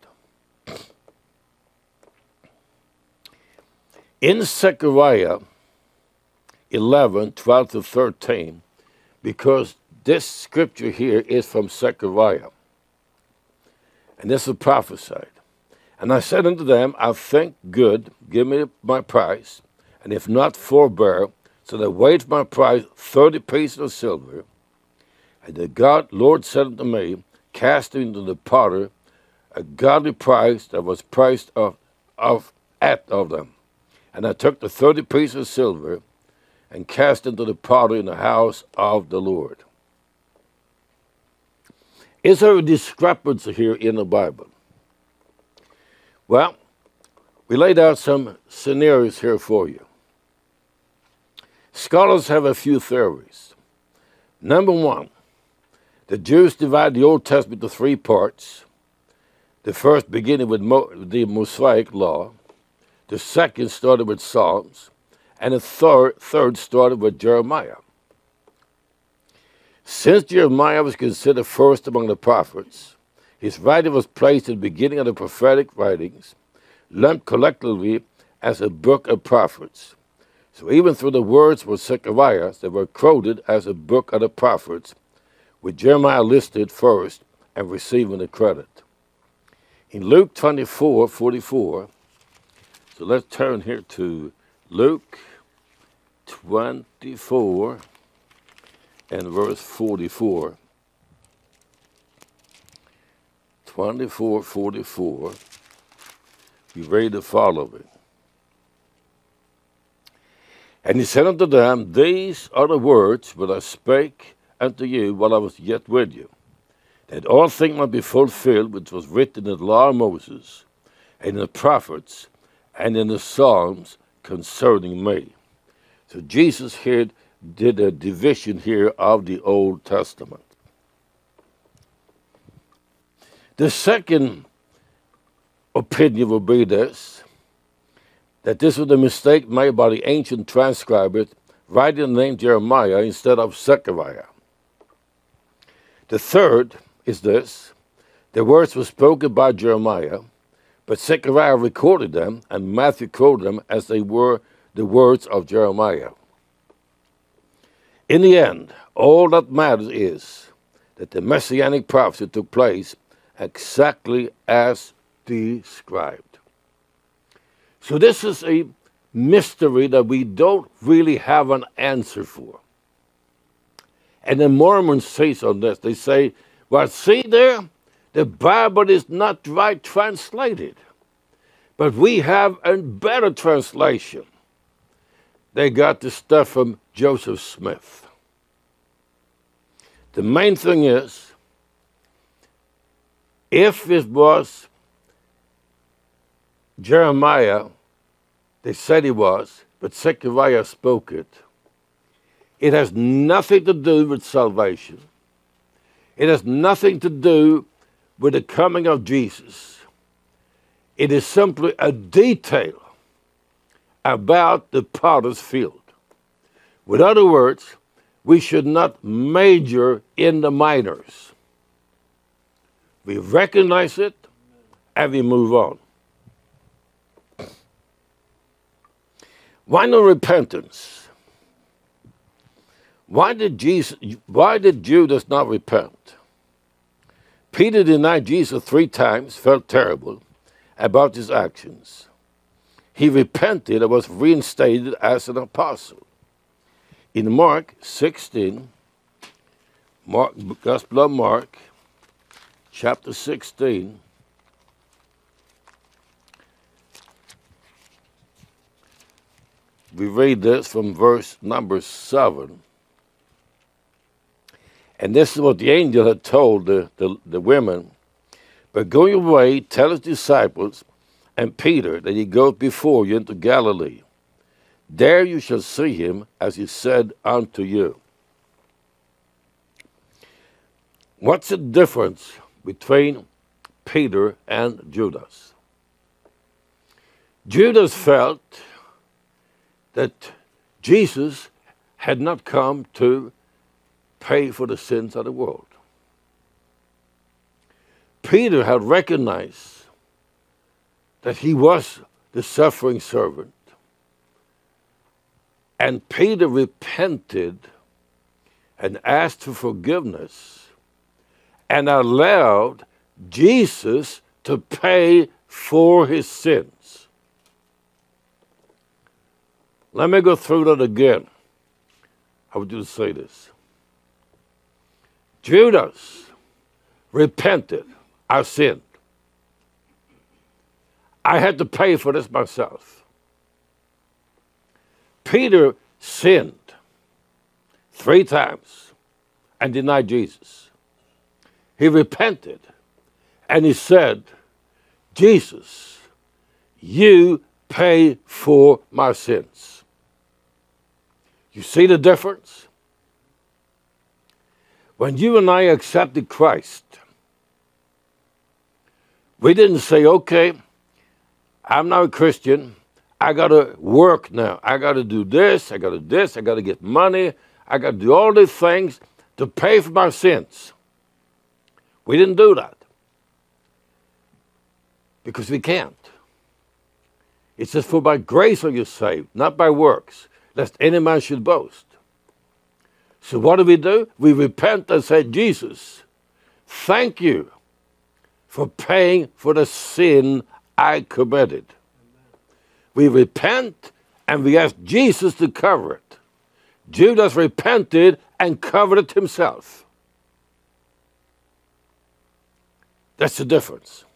In Zechariah eleven, twelve to thirteen, because this scripture here is from Zechariah, and this is prophesied. And I said unto them, I think good, give me my price, and if not, forbear. So they weighed for my price thirty pieces of silver. And the God, Lord said unto me, cast into the potter a godly price that was priced of, of at of them. And I took the thirty pieces of silver and cast into the potter in the house of the Lord. Is there a discrepancy here in the Bible? Well, we laid out some scenarios here for you. Scholars have a few theories. Number one, the Jews divide the Old Testament into three parts. The first beginning with Mo- the Mosaic Law. The second started with Psalms. And the third, third started with Jeremiah. Since Jeremiah was considered first among the prophets, his writing was placed at the beginning of the prophetic writings, lumped collectively as a book of prophets. So even through the words of Zechariah, they were quoted as a book of the prophets, with Jeremiah listed first and receiving the credit. In Luke twenty-four, forty-four, so let's turn here to Luke twenty-four and verse forty-four. twenty-four, forty-four, we read the following. And he said unto them, these are the words which I spake unto you while I was yet with you, that all things might be fulfilled which was written in the law of Moses, and in the prophets, and in the Psalms concerning me. So Jesus here did a division here of the Old Testament. The second opinion will be this, that this was a mistake made by the ancient transcribers writing the name Jeremiah instead of Zechariah. The third is this, the words were spoken by Jeremiah, but Zechariah recorded them and Matthew quoted them as they were the words of Jeremiah. In the end, all that matters is that the messianic prophecy took place exactly as described. So this is a mystery that we don't really have an answer for. And the Mormons say on this, they say, well, see there, the Bible is not right translated, but we have a better translation. They got the stuff from Joseph Smith. The main thing is, if it was Jeremiah, they said it was, but Zechariah spoke it, it has nothing to do with salvation. It has nothing to do with the coming of Jesus. It is simply a detail about the potter's field. With other words, we should not major in the minors. We recognize it and we move on. Why no repentance? Why did Jesus, why did Judas not repent? Peter denied Jesus three times, felt terrible about his actions. He repented and was reinstated as an apostle. In Mark sixteen, Mark, Gospel of Mark, chapter sixteen, we read this from verse number seven. And this is what the angel had told the, the, the women. But going away, tell his disciples and Peter that he goes before you into Galilee. There you shall see him as he said unto you. What's the difference between Peter and Judas? Judas felt that Jesus had not come to pay for the sins of the world. Peter had recognized that he was the suffering servant. And Peter repented and asked for forgiveness and allowed Jesus to pay for his sins. Let me go through that again. I would just say this. Judas repented. I sinned. I had to pay for this myself. Peter sinned three times and denied Jesus. He repented and he said, Jesus, you pay for my sins. You see the difference? When you and I accepted Christ, we didn't say, okay, I'm now a Christian. I got to work now. I got to do this. I got to do this. I got to get money. I got to do all these things to pay for my sins. We didn't do that because we can't. It says, for by grace are you saved, not by works, lest any man should boast. So what do we do? We repent and say, Jesus, thank you for paying for the sin I committed. We repent and we ask Jesus to cover it. Judas repented and covered it himself. That's the difference.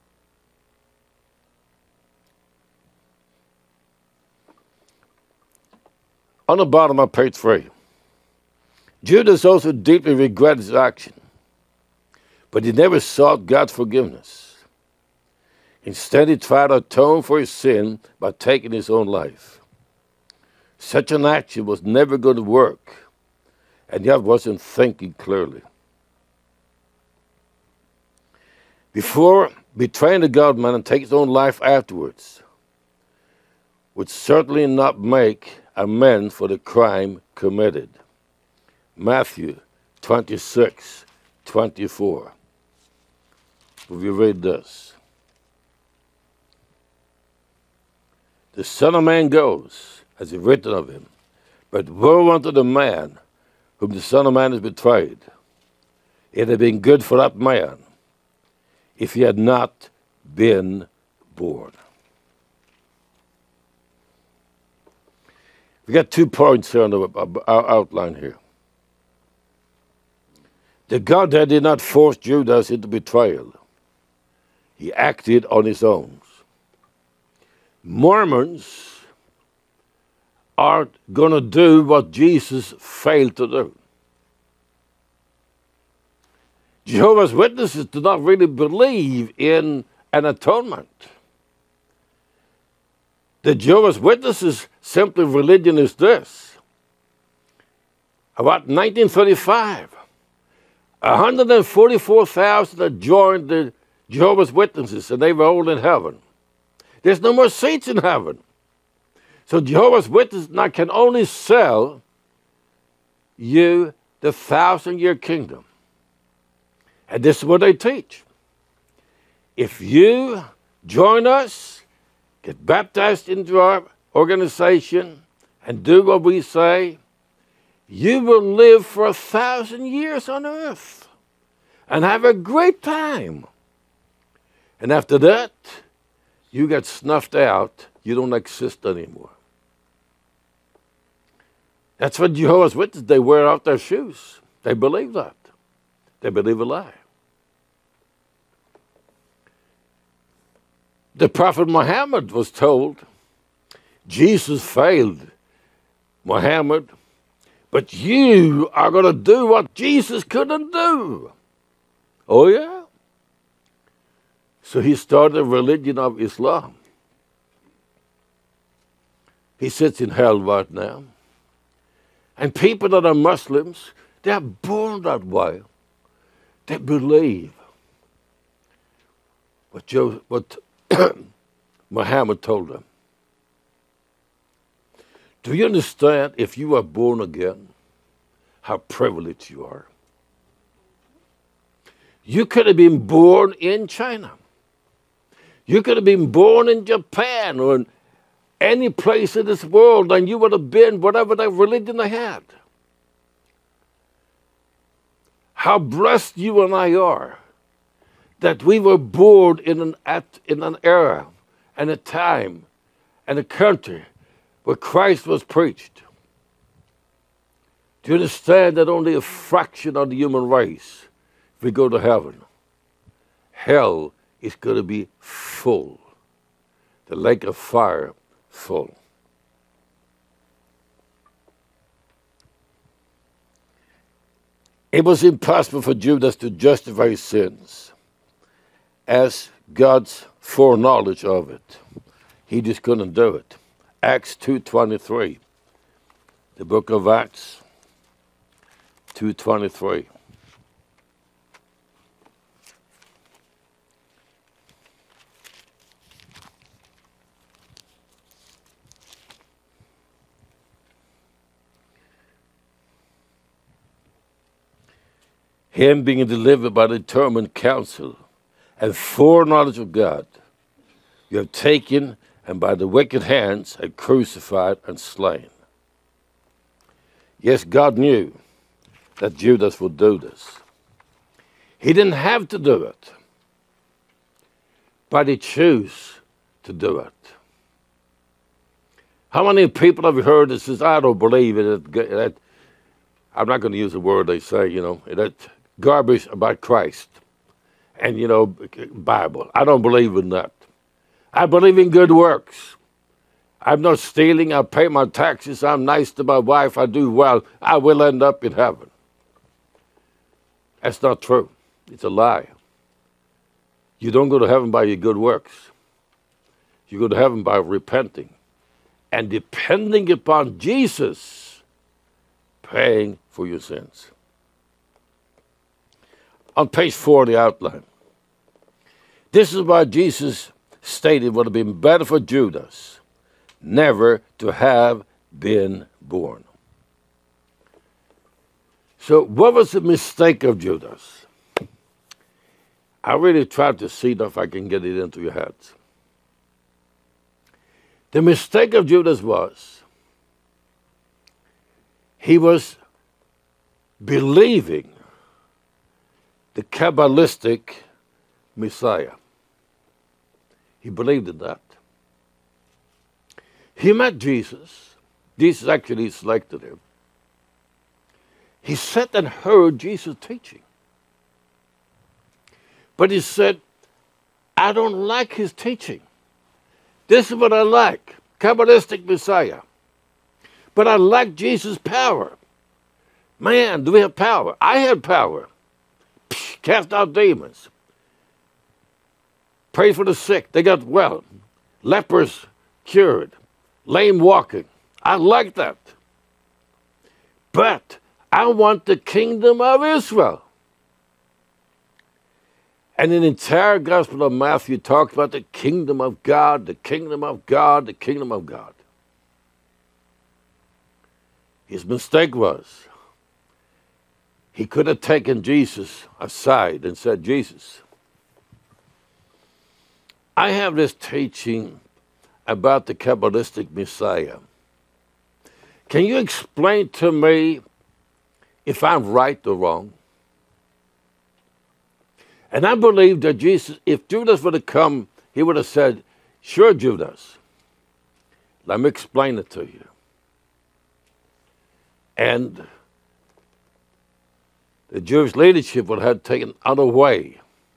On the bottom of page three, Judas also deeply regretted his action, but he never sought God's forgiveness. Instead, he tried to atone for his sin by taking his own life. Such an action was never going to work, and yet wasn't thinking clearly. Before betraying the God-man and taking his own life afterwards, would certainly not make amends for the crime committed. Matthew twenty-six, twenty-four. We read this. The Son of Man goes, as is written of him, but woe unto the man whom the Son of Man has betrayed, it had been good for that man if he had not been born. We got two points here on the our outline here. The Godhead did not force Judas into betrayal. He acted on his own. Mormons aren't going to do what Jesus failed to do. Jehovah's Witnesses do not really believe in an atonement. The Jehovah's Witnesses simply religion is this. About nineteen thirty-five, one hundred forty-four thousand had joined the Jehovah's Witnesses, and they were all in heaven. There's no more seats in heaven. So Jehovah's Witnesses now can only sell you the thousand-year kingdom. And this is what they teach. If you join us, get baptized into our organization, and do what we say, you will live for a thousand years on earth and have a great time. And after that, you get snuffed out. You don't exist anymore. That's what Jehovah's Witnesses, they wear out their shoes. They believe that. They believe a lie. The Prophet Muhammad was told, Jesus failed Muhammad, but you are going to do what Jesus couldn't do. Oh, yeah? So he started a religion of Islam. He sits in hell right now. And people that are Muslims, they are born that way. They believe what, Joe, what Muhammad told them. Do you understand, if you are born again, how privileged you are? You could have been born in China. You could have been born in Japan or in any place in this world, and you would have been whatever the religion they had. How blessed you and I are that we were born in an, at, in an era and a time and a country where Christ was preached. Do you understand that only a fraction of the human race, if we go to heaven, hell is going to be full. The lake of fire full. It was impossible for Judas to justify his sins as God's foreknowledge of it. He just couldn't do it. Acts two twenty-three. The book of Acts two twenty-three. Him being delivered by the determined counsel and foreknowledge of God, you have taken and by the wicked hands have crucified and slain. Yes, God knew that Judas would do this. He didn't have to do it, but he chose to do it. How many people have you heard that says, I don't believe it, that, I'm not going to use the word they say, you know, that garbage about Christ and, you know, Bible. I don't believe in that. I believe in good works. I'm not stealing. I pay my taxes. I'm nice to my wife. I do well. I will end up in heaven. That's not true. It's a lie. You don't go to heaven by your good works. You go to heaven by repenting and depending upon Jesus, paying for your sins. On page four of the outline, this is why Jesus stated it would have been better for Judas never to have been born. So what was the mistake of Judas? I really tried to see if I can get it into your heads. The mistake of Judas was he was believing the Kabbalistic Messiah. He believed in that. He met Jesus. Jesus actually selected him. He sat and heard Jesus teaching. But he said, I don't like his teaching. This is what I like, Kabbalistic Messiah. But I like Jesus' power. Man, do we have power? I had power. Psh, cast out demons. Pray for the sick. They got well. Lepers cured. Lame walking. I like that. But I want the kingdom of Israel. And in the entire Gospel of Matthew talks about the kingdom of God, the kingdom of God, the kingdom of God. His mistake was he could have taken Jesus aside and said, Jesus, I have this teaching about the Kabbalistic Messiah. Can you explain to me if I'm right or wrong? And I believe that Jesus, if Judas would have come, he would have said, sure, Judas, let me explain it to you. And the Jewish leadership would have taken other way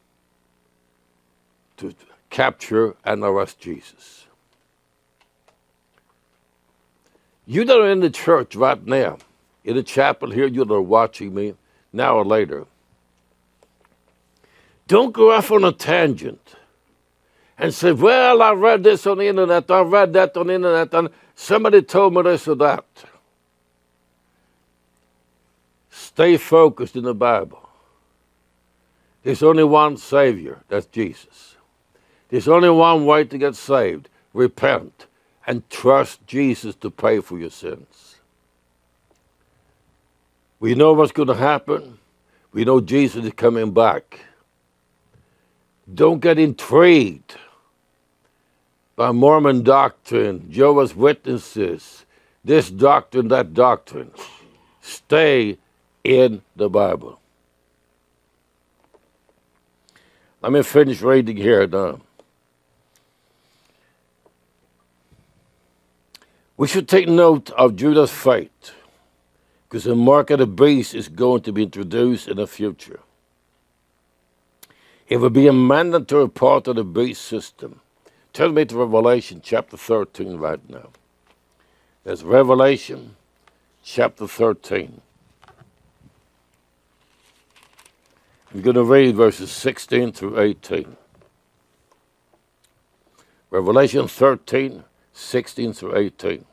to capture and arrest Jesus. You that are in the church right now, in the chapel here, you that are watching me now or later, don't go off on a tangent and say, well, I read this on the internet, I read that on the internet, and somebody told me this or that. Stay focused in the Bible. There's only one Savior, that's Jesus. There's only one way to get saved. Repent and trust Jesus to pay for your sins. We know what's going to happen. We know Jesus is coming back. Don't get intrigued by Mormon doctrine, Jehovah's Witnesses, this doctrine, that doctrine. Stay in the Bible. Let me finish reading here now. We should take note of Judas' fate, because the mark of the beast is going to be introduced in the future. It will be a mandatory part of the beast system. Turn me to Revelation chapter thirteen right now. There's Revelation chapter thirteen. I'm going to read verses sixteen through eighteen. Revelation thirteen, sixteen through eighteen.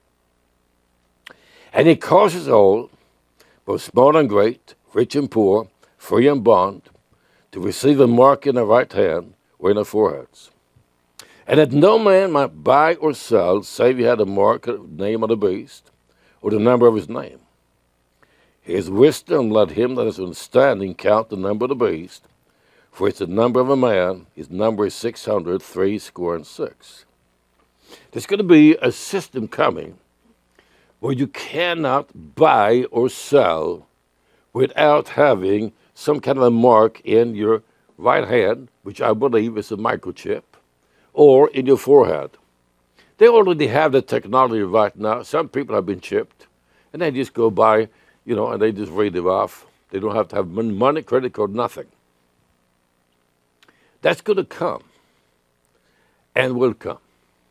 And he causes all, both small and great, rich and poor, free and bond, to receive a mark in the right hand or in their foreheads. And that no man might buy or sell, save he had a mark of the name of the beast, or the number of his name. His wisdom let him that is understanding count the number of the beast, for it's the number of a man, his number is six hundred, three score and six. There's going to be a system coming where you cannot buy or sell without having some kind of a mark in your right hand, which I believe is a microchip, or in your forehead. They already have the technology right now. Some people have been chipped, and they just go by, you know, and they just read it off. They don't have to have money, credit card, nothing. That's going to come and will come.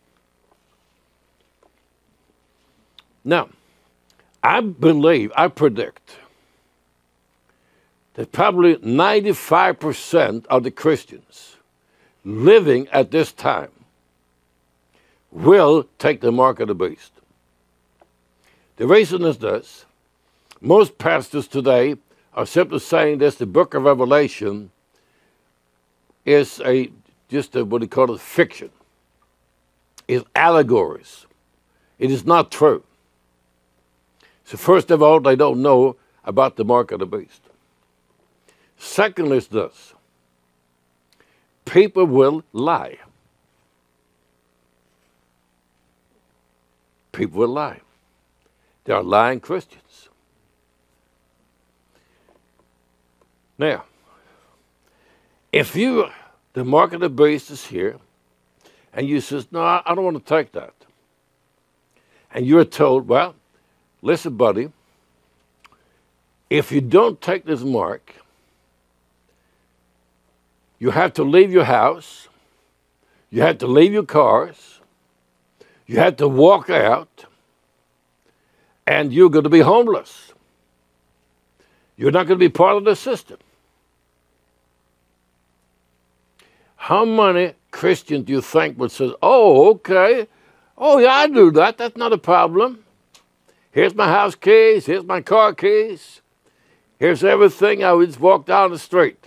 Now, I believe, I predict, that probably ninety-five percent of the Christians living at this time will take the mark of the beast. The reason is this. Most pastors today are simply saying this: the book of Revelation is a just a, what they call it, fiction. It's allegories. It is not true. So first of all, they don't know about the mark of the beast. Second is this: people will lie. People will lie. They are lying Christians. Now, if you, the mark of the beast is here, and you says, no, I don't want to take that. And you're told, well, listen, buddy, if you don't take this mark, you have to leave your house, you have to leave your cars, you have to walk out, and you're going to be homeless. You're not going to be part of the system. How many Christians do you think would say, oh, okay, oh, yeah, I do that, that's not a problem. Here's my house keys, here's my car keys, here's everything, I would just walk down the street.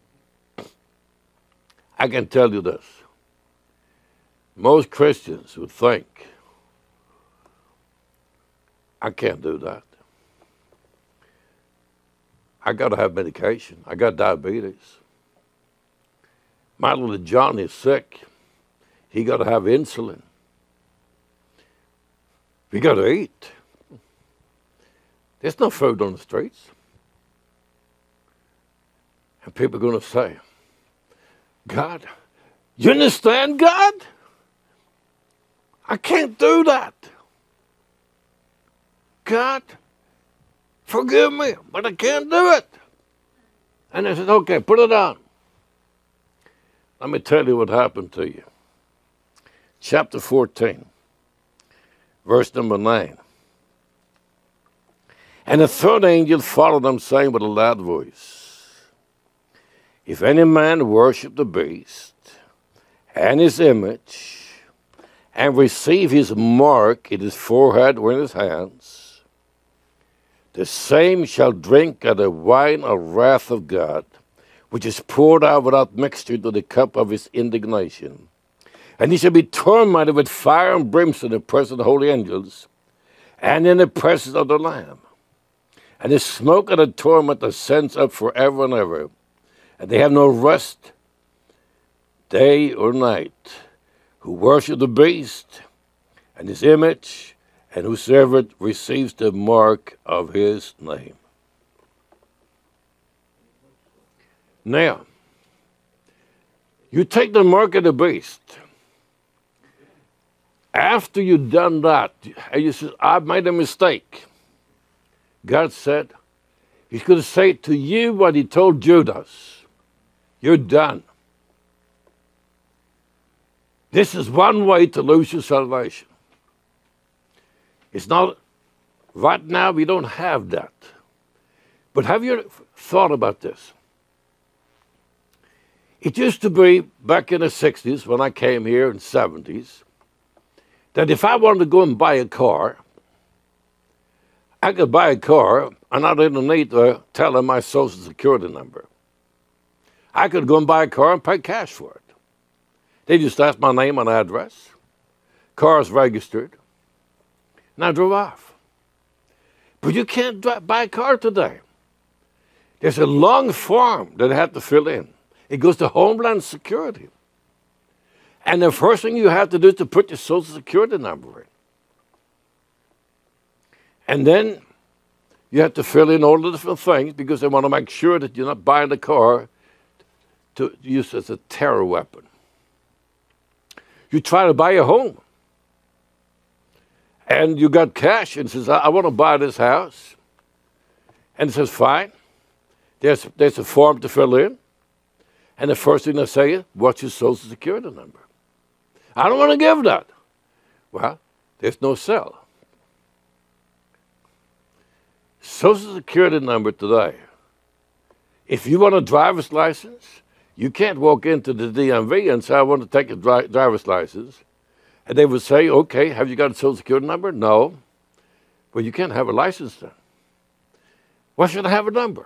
I can tell you this. Most Christians would think, I can't do that. I got to have medication. I got diabetes. My little Johnny is sick. He got to have insulin. We got to eat. There's no food on the streets. And people are going to say, God, you understand, God? I can't do that. God, forgive me, but I can't do it. And I said, okay, put it on. Let me tell you what happened to you. Chapter fourteen, verse number nine. And the third angel followed them, saying with a loud voice, if any man worship the beast and his image, and receive his mark in his forehead or in his hands, the same shall drink of the wine of wrath of God, which is poured out without mixture to the cup of his indignation. And he shall be tormented with fire and brimstone in the presence of the holy angels, and in the presence of the Lamb. And the smoke of the torment ascends up forever and ever, and they have no rest day or night, who worship the beast and his image, and whosoever receives the mark of his name. Now, you take the mark of the beast. After you've done that, and you say, I've made a mistake, God said, he's going to say to you what he told Judas. You're done. This is one way to lose your salvation. It's not, right now we don't have that. But have you thought about this? It used to be back in the sixties when I came here in the seventies, that if I wanted to go and buy a car, I could buy a car and I didn't need to tell them my social security number. I could go and buy a car and pay cash for it. They just asked my name and address, car's registered, and I drove off. But you can't drive, buy a car today. There's a long form that I have to fill in. It goes to Homeland Security. And the first thing you have to do is to put your social security number in. And then you have to fill in all the different things because they want to make sure that you're not buying the car to use as a terror weapon. You try to buy a home. And you got cash and says, I, I want to buy this house. And it says, fine. There's, there's a form to fill in. And the first thing they say is, what's your social security number? I don't want to give that. Well, there's no cell. Social security number today. If you want a driver's license, you can't walk into the D M V and say, I want to take a dri driver's license. And they would say, okay, have you got a social security number? No. Well, you can't have a license then. Why should I have a number?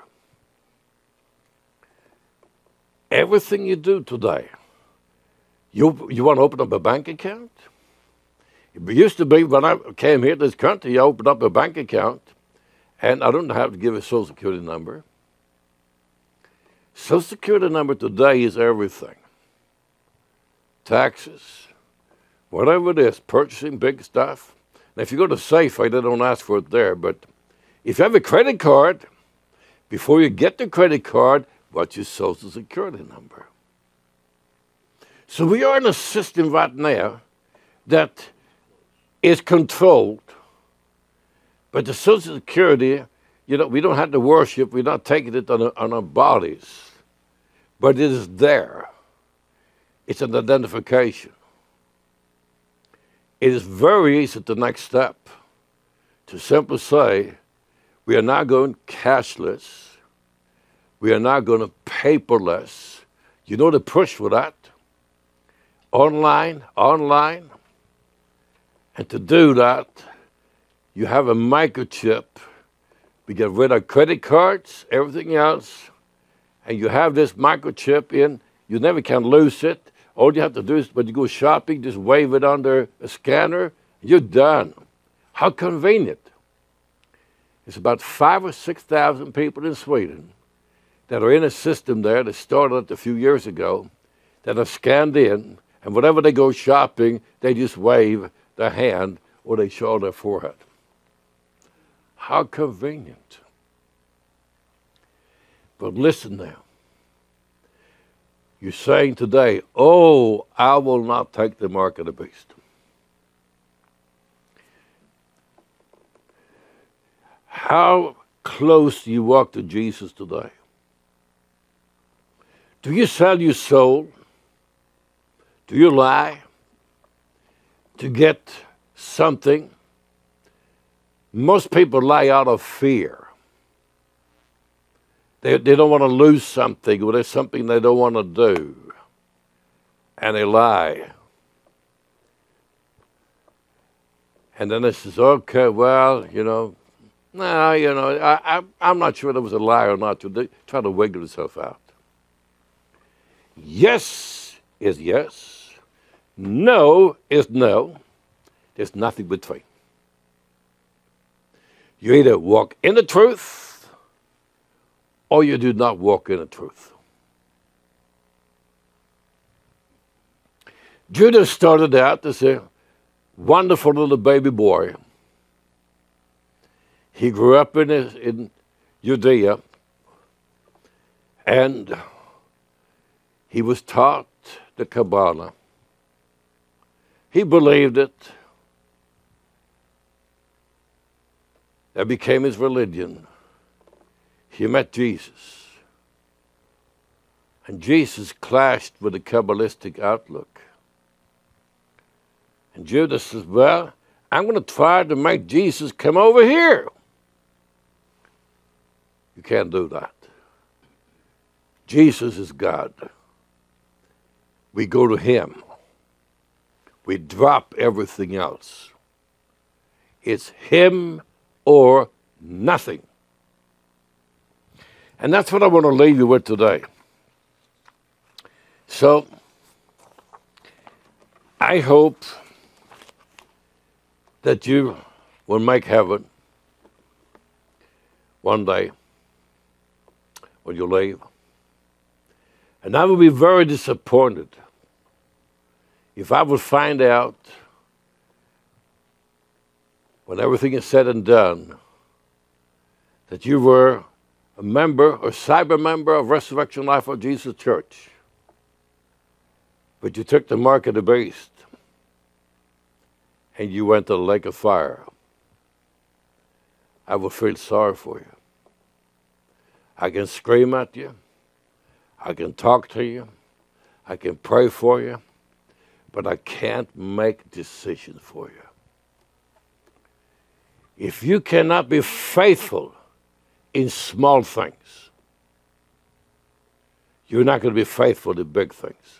Everything you do today, you, you want to open up a bank account? It used to be when I came here to this country, you opened up a bank account, and I don't have to give a social security number. Social security number today is everything. Taxes, whatever it is, purchasing big stuff. Now, if you go to Safeway, they don't ask for it there, but if you have a credit card, before you get the credit card, What's your social security number? So we are in a system right now that is controlled, but the social security, you know, we don't have to worship, we're not taking it on our, on our bodies, but it is there. It's an identification. It is very easy the next step to simply say, we are now going cashless, we are now going to paperless. You know the push for that? Online, online. And to do that, you have a microchip. We get rid of credit cards, everything else, and you have this microchip in. You never can lose it. All you have to do is, when you go shopping, just wave it under a scanner, you're done. How convenient. It's about five or six thousand people in Sweden that are in a system there that started a few years ago that are scanned in, and whenever they go shopping, they just wave their hand or they show their forehead. How convenient. But listen now. You're saying today, oh, I will not take the mark of the beast. How close do you walk to Jesus today? Do you sell your soul? Do you lie to get something? Most people lie out of fear. They, they don't want to lose something, or there's something they don't want to do, and they lie. And then they says, okay, well, you know, no, you know, I, I, I'm not sure if it was a lie or not. They try to wiggle itself out. Yes is yes. No is no. There's nothing between. You either walk in the truth or you do not walk in the truth. Judas started out as a wonderful little baby boy. He grew up in, in Judea, and he was taught the Kabbalah. He believed it. That became his religion. He met Jesus. And Jesus clashed with the Kabbalistic outlook. And Judas says, well, I'm going to try to make Jesus come over here. You can't do that. Jesus is God. We go to him. We drop everything else. It's him or nothing. And that's what I want to leave you with today. So, I hope that you will make heaven one day when you leave. And I will be very disappointed if I would find out, when everything is said and done, that you were a member or cyber member of Resurrection Life of Jesus Church, but you took the mark of the beast and you went to the lake of fire. I will feel sorry for you. I can scream at you. I can talk to you. I can pray for you. But I can't make decisions for you. If you cannot be faithful in small things, you're not going to be faithful in big things.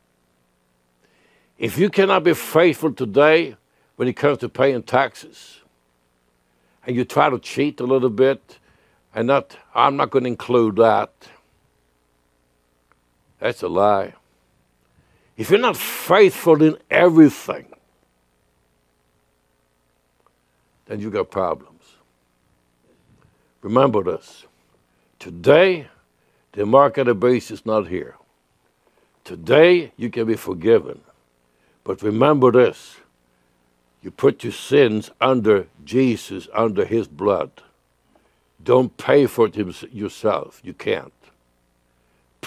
If you cannot be faithful today when it comes to paying taxes, and you try to cheat a little bit, and not, I'm not going to include that, that's a lie. If you're not faithful in everything, then you got problems. Remember this. Today, the mark of the beast is not here. Today, you can be forgiven. But remember this. You put your sins under Jesus, under his blood. Don't pay for it yourself. You can't.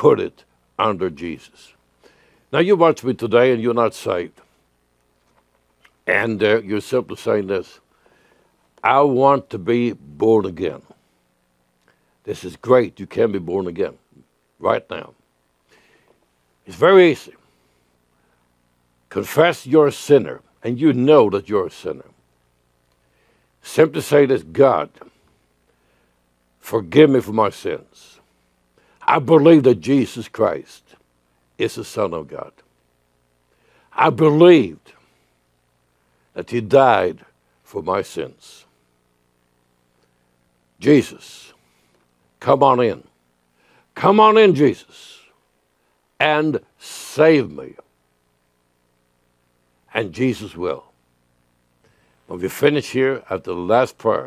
put it under Jesus. Now you watch me today and you're not saved. And uh, you're simply saying this: I want to be born again. This is great. You can be born again right now. It's very easy. Confess you're a sinner, and you know that you're a sinner. Simply say this: God, forgive me for my sins. I believe that Jesus Christ is the Son of God. I believed that he died for my sins. Jesus, come on in. Come on in, Jesus, and save me. And Jesus will. When we finish here after the last prayer,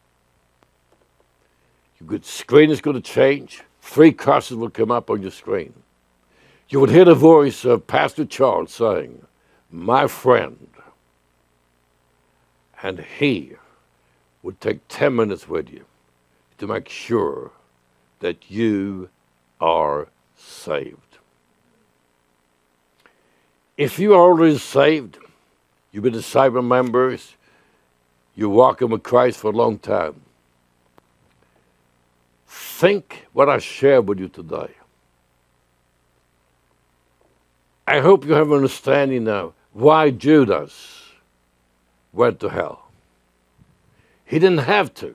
your screen is going to change. Three crosses will come up on your screen. You would hear the voice of Pastor Charles saying, "My friend," and he would take ten minutes with you to make sure that you are saved. If you are already saved, you've been disciple members, you're walking with Christ for a long time, think what I shared with you today. I hope you have an understanding now why Judas went to hell. He didn't have to,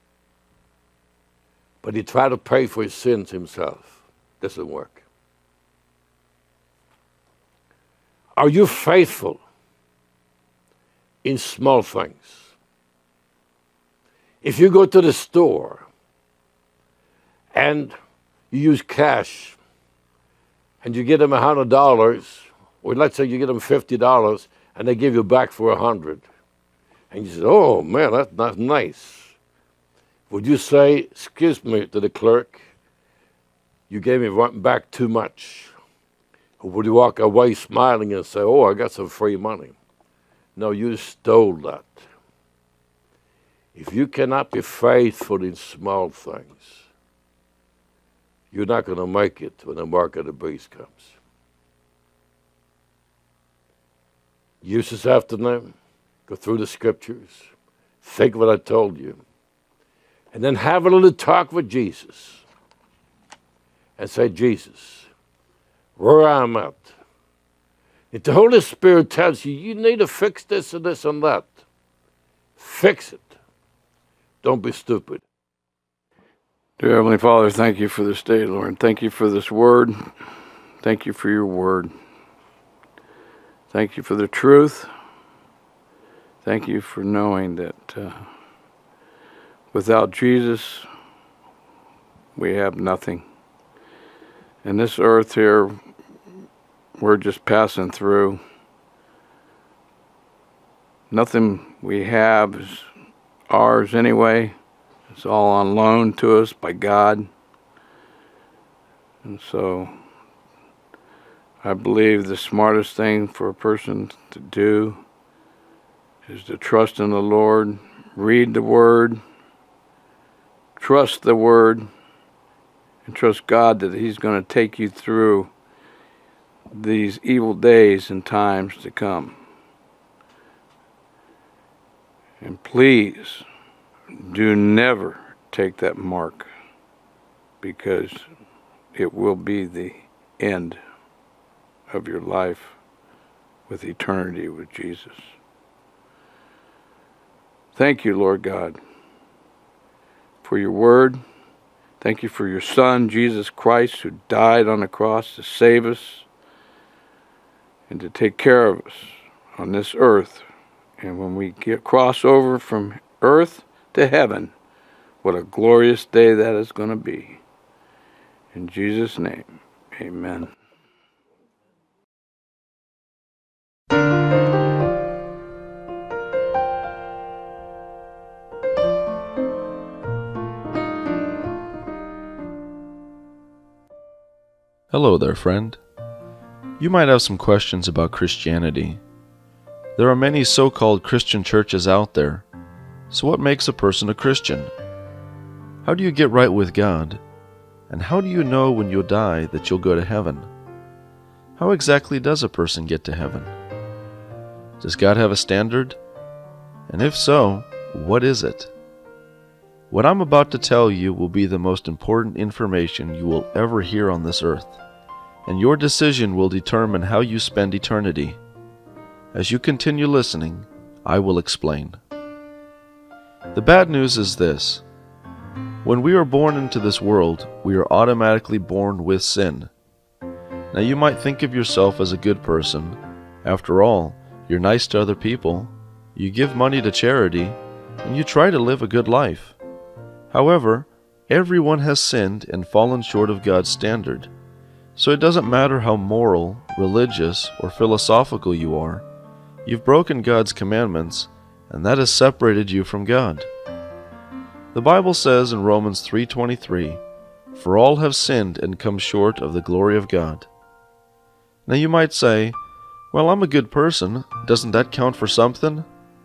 but he tried to pay for his sins himself. Doesn't work. Are you faithful in small things? If you go to the store and you use cash and you get them a hundred dollars, or let's say you get them fifty dollars and they give you back for a hundred, and you say, "Oh man, that's not nice," would you say, "Excuse me," to the clerk, "you gave me back too much"? Or would you walk away smiling and say, "Oh, I got some free money"? No, you stole that. If you cannot be faithful in small things, you're not going to make it when the mark of the beast comes. Use this afternoon, go through the scriptures, think what I told you, and then have a little talk with Jesus and say, "Jesus, where I'm at, if the Holy Spirit tells you you need to fix this and this and that, fix it. Don't be stupid." Dear Heavenly Father, thank you for this day, Lord. Thank you for this word. Thank you for your word. Thank you for the truth. Thank you for knowing that uh, without Jesus, we have nothing. And this earth here, we're just passing through. Nothing we have is ours anyway. It's all on loan to us by God. And so I believe the smartest thing for a person to do is to trust in the Lord, read the Word, trust the Word, and trust God that He's going to take you through these evil days and times to come. And please, do never take that mark, because it will be the end of your life with eternity with Jesus. Thank you, Lord God, for your word. Thank you for your Son, Jesus Christ, who died on the cross to save us and to take care of us on this earth. And when we get cross over from earth to heaven, what a glorious day that is going to be. In Jesus' name, amen. Hello there, friend. You might have some questions about Christianity. There are many so-called Christian churches out there. So what makes a person a Christian? How do you get right with God? And how do you know when you die that you'll go to heaven? How exactly does a person get to heaven? Does God have a standard? And if so, what is it? What I'm about to tell you will be the most important information you will ever hear on this earth, and your decision will determine how you spend eternity. As you continue listening, I will explain. The bad news is this. When we are born into this world, we are automatically born with sin. Now you might think of yourself as a good person. After all, you're nice to other people, you give money to charity, and you try to live a good life. However, everyone has sinned and fallen short of God's standard. So it doesn't matter how moral, religious, or philosophical you are, you've broken God's commandments, and that has separated you from God. The Bible says in Romans three twenty-three, "For all have sinned and come short of the glory of God." Now you might say, "Well, I'm a good person. Doesn't that count for something?"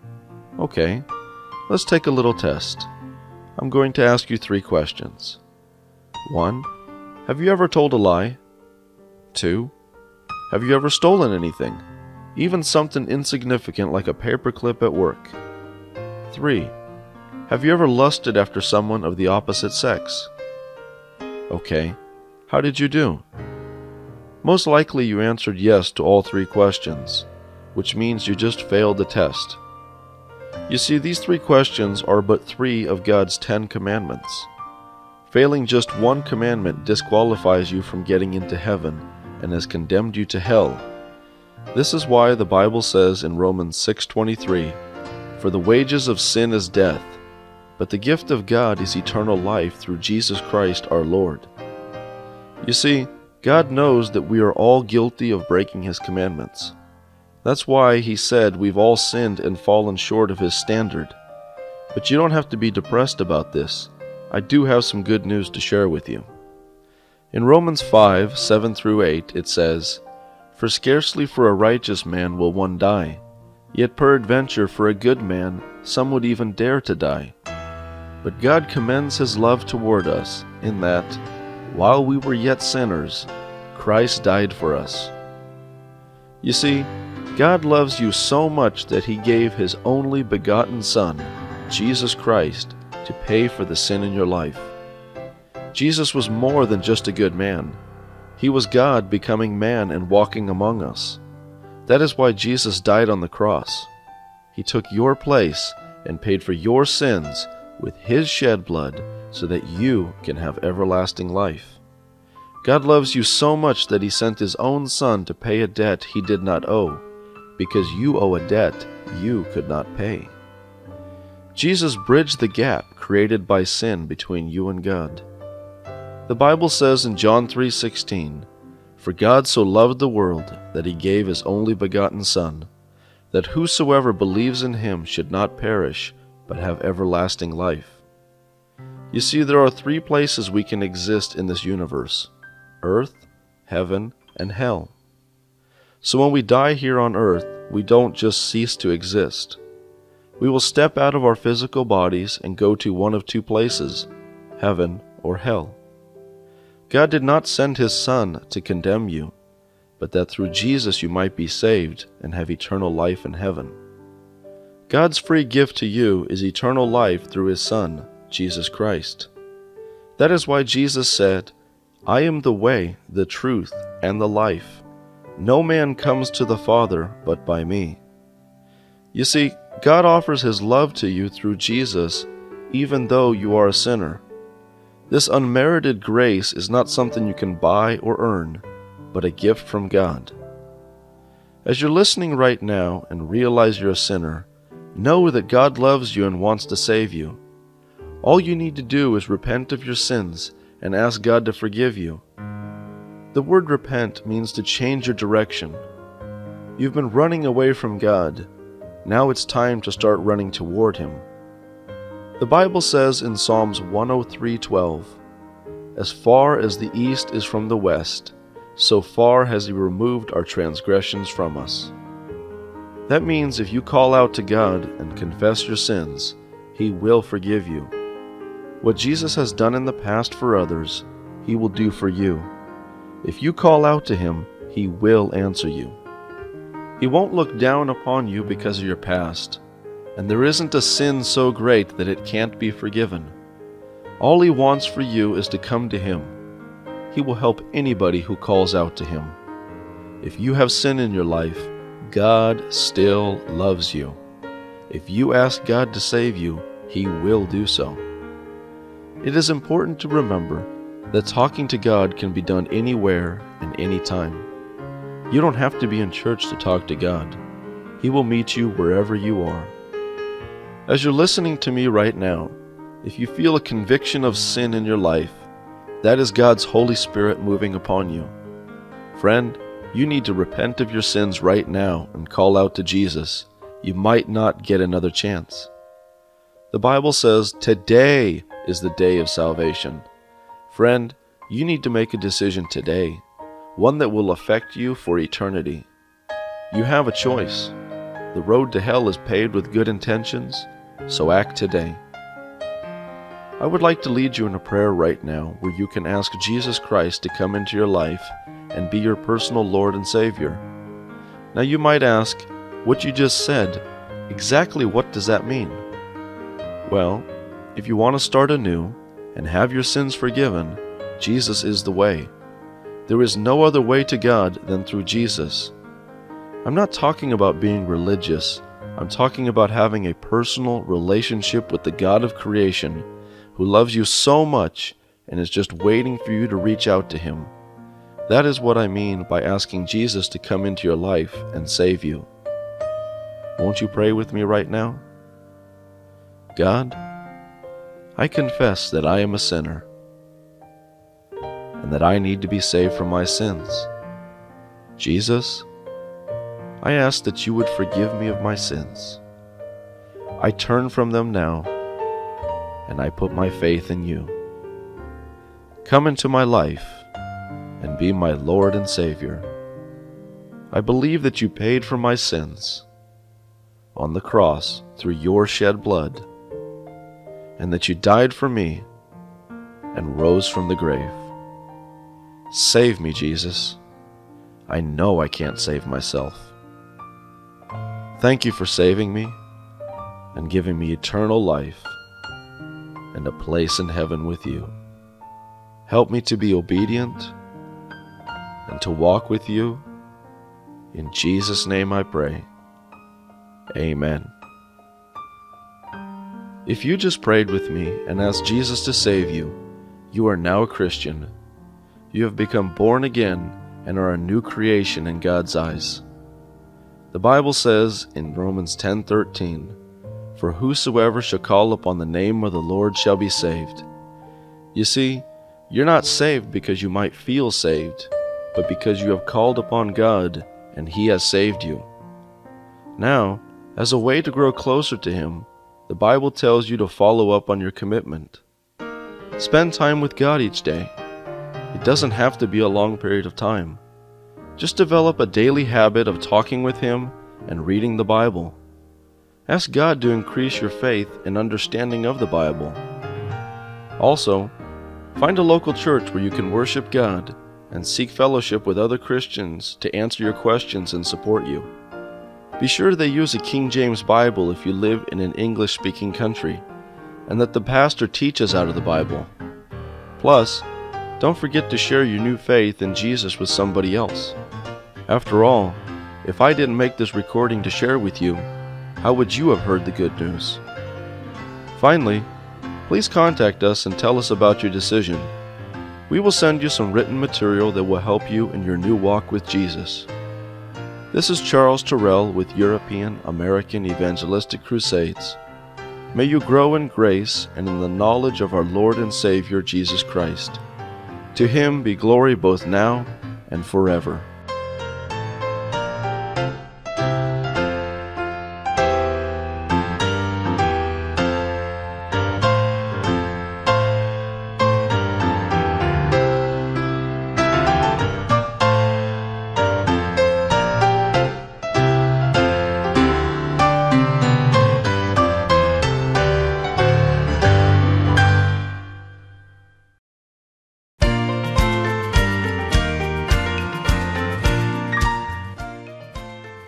Okay, let's take a little test. I'm going to ask you three questions. One, have you ever told a lie? Two, have you ever stolen anything, even something insignificant like a paperclip at work? Three, have you ever lusted after someone of the opposite sex? Okay, how did you do? Most likely you answered yes to all three questions, which means you just failed the test. You see, these three questions are but three of God's Ten Commandments. Failing just one commandment disqualifies you from getting into heaven and has condemned you to hell. This is why the Bible says in Romans six twenty-three, "For the wages of sin is death, but the gift of God is eternal life through Jesus Christ our Lord." You see, God knows that we are all guilty of breaking His commandments. That's why He said we've all sinned and fallen short of His standard. But you don't have to be depressed about this. I do have some good news to share with you. In Romans five, seven through eight, it says, "For scarcely for a righteous man will one die, yet peradventure for a good man some would even dare to die. But God commends His love toward us, in that, while we were yet sinners, Christ died for us." You see, God loves you so much that He gave His only begotten Son, Jesus Christ, to pay for the sin in your life. Jesus was more than just a good man. He was God becoming man and walking among us. That is why Jesus died on the cross. He took your place and paid for your sins with His shed blood so that you can have everlasting life. God loves you so much that He sent His own Son to pay a debt He did not owe, because you owe a debt you could not pay. Jesus bridged the gap created by sin between you and God. The Bible says in John three sixteen, "For God so loved the world that He gave His only begotten Son, that whosoever believes in Him should not perish, but have everlasting life." You see, there are three places we can exist in this universe: earth, heaven, and hell. So when we die here on earth, we don't just cease to exist. We will step out of our physical bodies and go to one of two places, heaven or hell. God did not send His Son to condemn you, but that through Jesus you might be saved and have eternal life in heaven. God's free gift to you is eternal life through His Son, Jesus Christ. That is why Jesus said, "I am the way, the truth, and the life. No man comes to the Father but by me." You see, God offers His love to you through Jesus, even though you are a sinner. This unmerited grace is not something you can buy or earn, but a gift from God. As you're listening right now and realize you're a sinner, know that God loves you and wants to save you. All you need to do is repent of your sins and ask God to forgive you. The word repent means to change your direction. You've been running away from God. Now it's time to start running toward Him. The Bible says in Psalms one oh three twelve, "As far as the east is from the west, so far has He removed our transgressions from us." That means if you call out to God and confess your sins, He will forgive you. What Jesus has done in the past for others, He will do for you. If you call out to Him, He will answer you. He won't look down upon you because of your past, and there isn't a sin so great that it can't be forgiven. All He wants for you is to come to Him. He will help anybody who calls out to Him. If you have sin in your life, God still loves you. If you ask God to save you, He will do so. It is important to remember that talking to God can be done anywhere and anytime. You don't have to be in church to talk to God. He will meet you wherever you are. As you're listening to me right now, if you feel a conviction of sin in your life, that is God's Holy Spirit moving upon you. Friend, you need to repent of your sins right now and call out to Jesus. You might not get another chance. The Bible says today is the day of salvation. Friend, you need to make a decision today, one that will affect you for eternity. You have a choice. The road to hell is paved with good intentions, so act today. I would like to lead you in a prayer right now where you can ask Jesus Christ to come into your life and be your personal Lord and Savior. Now you might ask, what you just said, exactly what does that mean? Well, if you want to start anew and have your sins forgiven, Jesus is the way. There is no other way to God than through Jesus. I'm not talking about being religious. I'm talking about having a personal relationship with the God of creation who loves you so much and is just waiting for you to reach out to Him. That is what I mean by asking Jesus to come into your life and save you. Won't you pray with me right now? God, I confess that I am a sinner and that I need to be saved from my sins. Jesus, I ask that you would forgive me of my sins. I turn from them now, and I put my faith in you. Come into my life and be my Lord and Savior. I believe that you paid for my sins on the cross through your shed blood, and that you died for me and rose from the grave. Save me, Jesus. I know I can't save myself. Thank you for saving me and giving me eternal life and a place in heaven with you. Help me to be obedient and to walk with you. In Jesus' name I pray. Amen. If you just prayed with me and asked Jesus to save you, you are now a Christian. You have become born again and are a new creation in God's eyes. The Bible says in Romans ten thirteen, "For whosoever shall call upon the name of the Lord shall be saved." You see, you're not saved because you might feel saved, but because you have called upon God and He has saved you. Now, as a way to grow closer to Him, the Bible tells you to follow up on your commitment. Spend time with God each day. It doesn't have to be a long period of time. Just develop a daily habit of talking with Him and reading the Bible. Ask God to increase your faith and understanding of the Bible. Also, find a local church where you can worship God and seek fellowship with other Christians to answer your questions and support you. Be sure they use a King James Bible if you live in an English-speaking country, and that the pastor teaches out of the Bible. Plus, don't forget to share your new faith in Jesus with somebody else. After all, if I didn't make this recording to share with you, how would you have heard the good news? Finally, please contact us and tell us about your decision. We will send you some written material that will help you in your new walk with Jesus. This is Charles Torell with European American Evangelistic Crusades. May you grow in grace and in the knowledge of our Lord and Savior Jesus Christ. To Him be glory both now and forever.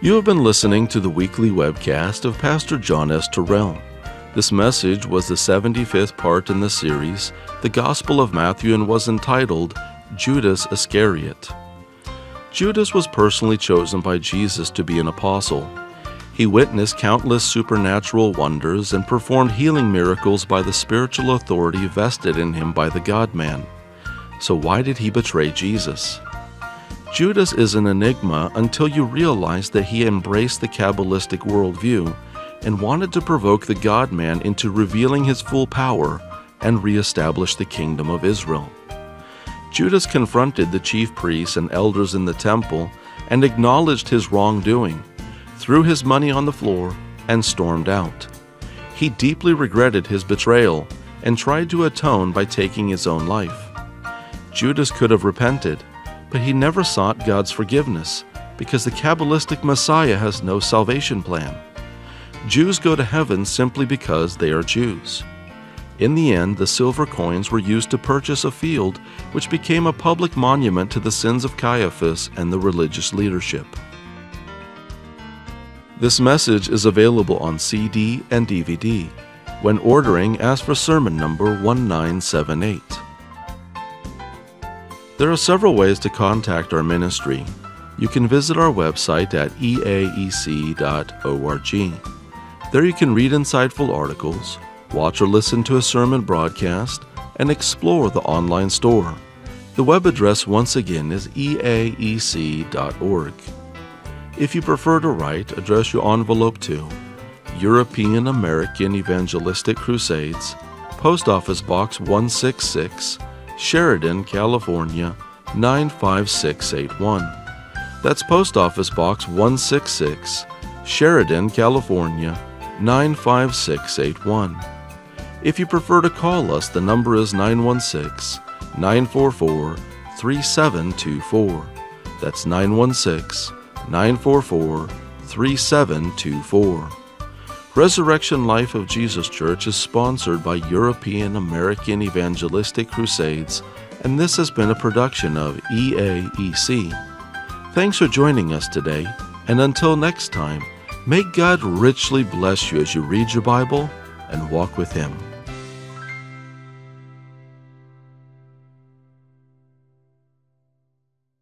You have been listening to the weekly webcast of Pastor John S. Torell. This message was the seventy-fifth part in the series, The Gospel of Matthew, and was entitled, Judas Iscariot. Judas was personally chosen by Jesus to be an apostle. He witnessed countless supernatural wonders and performed healing miracles by the spiritual authority vested in him by the God-man. So why did he betray Jesus? Judas is an enigma until you realize that he embraced the Kabbalistic worldview and wanted to provoke the God-man into revealing his full power and reestablish the kingdom of Israel. Judas confronted the chief priests and elders in the temple and acknowledged his wrongdoing, threw his money on the floor, and stormed out. He deeply regretted his betrayal and tried to atone by taking his own life. Judas could have repented, but he never sought God's forgiveness because the Kabbalistic Messiah has no salvation plan. Jews go to heaven simply because they are Jews. In the end, the silver coins were used to purchase a field which became a public monument to the sins of Caiaphas and the religious leadership. This message is available on C D and D V D. When ordering, ask for sermon number one nine seven eight. There are several ways to contact our ministry. You can visit our website at e a e c dot org. There you can read insightful articles, watch or listen to a sermon broadcast, and explore the online store. The web address once again is e a e c dot org. If you prefer to write, address your envelope to European American Evangelistic Crusades, Post Office Box one sixty-six, Sheridan, California nine five six eight one. That's Post Office Box one sixty-six, Sheridan, California nine five six eight one. If you prefer to call us, the number is nine one six, nine four four, three seven two four. That's nine one six, nine four four, three seven two four. Resurrection Life of Jesus Church is sponsored by European American Evangelistic Crusades, and this has been a production of E A E C. Thanks for joining us today, and until next time, may God richly bless you as you read your Bible and walk with Him.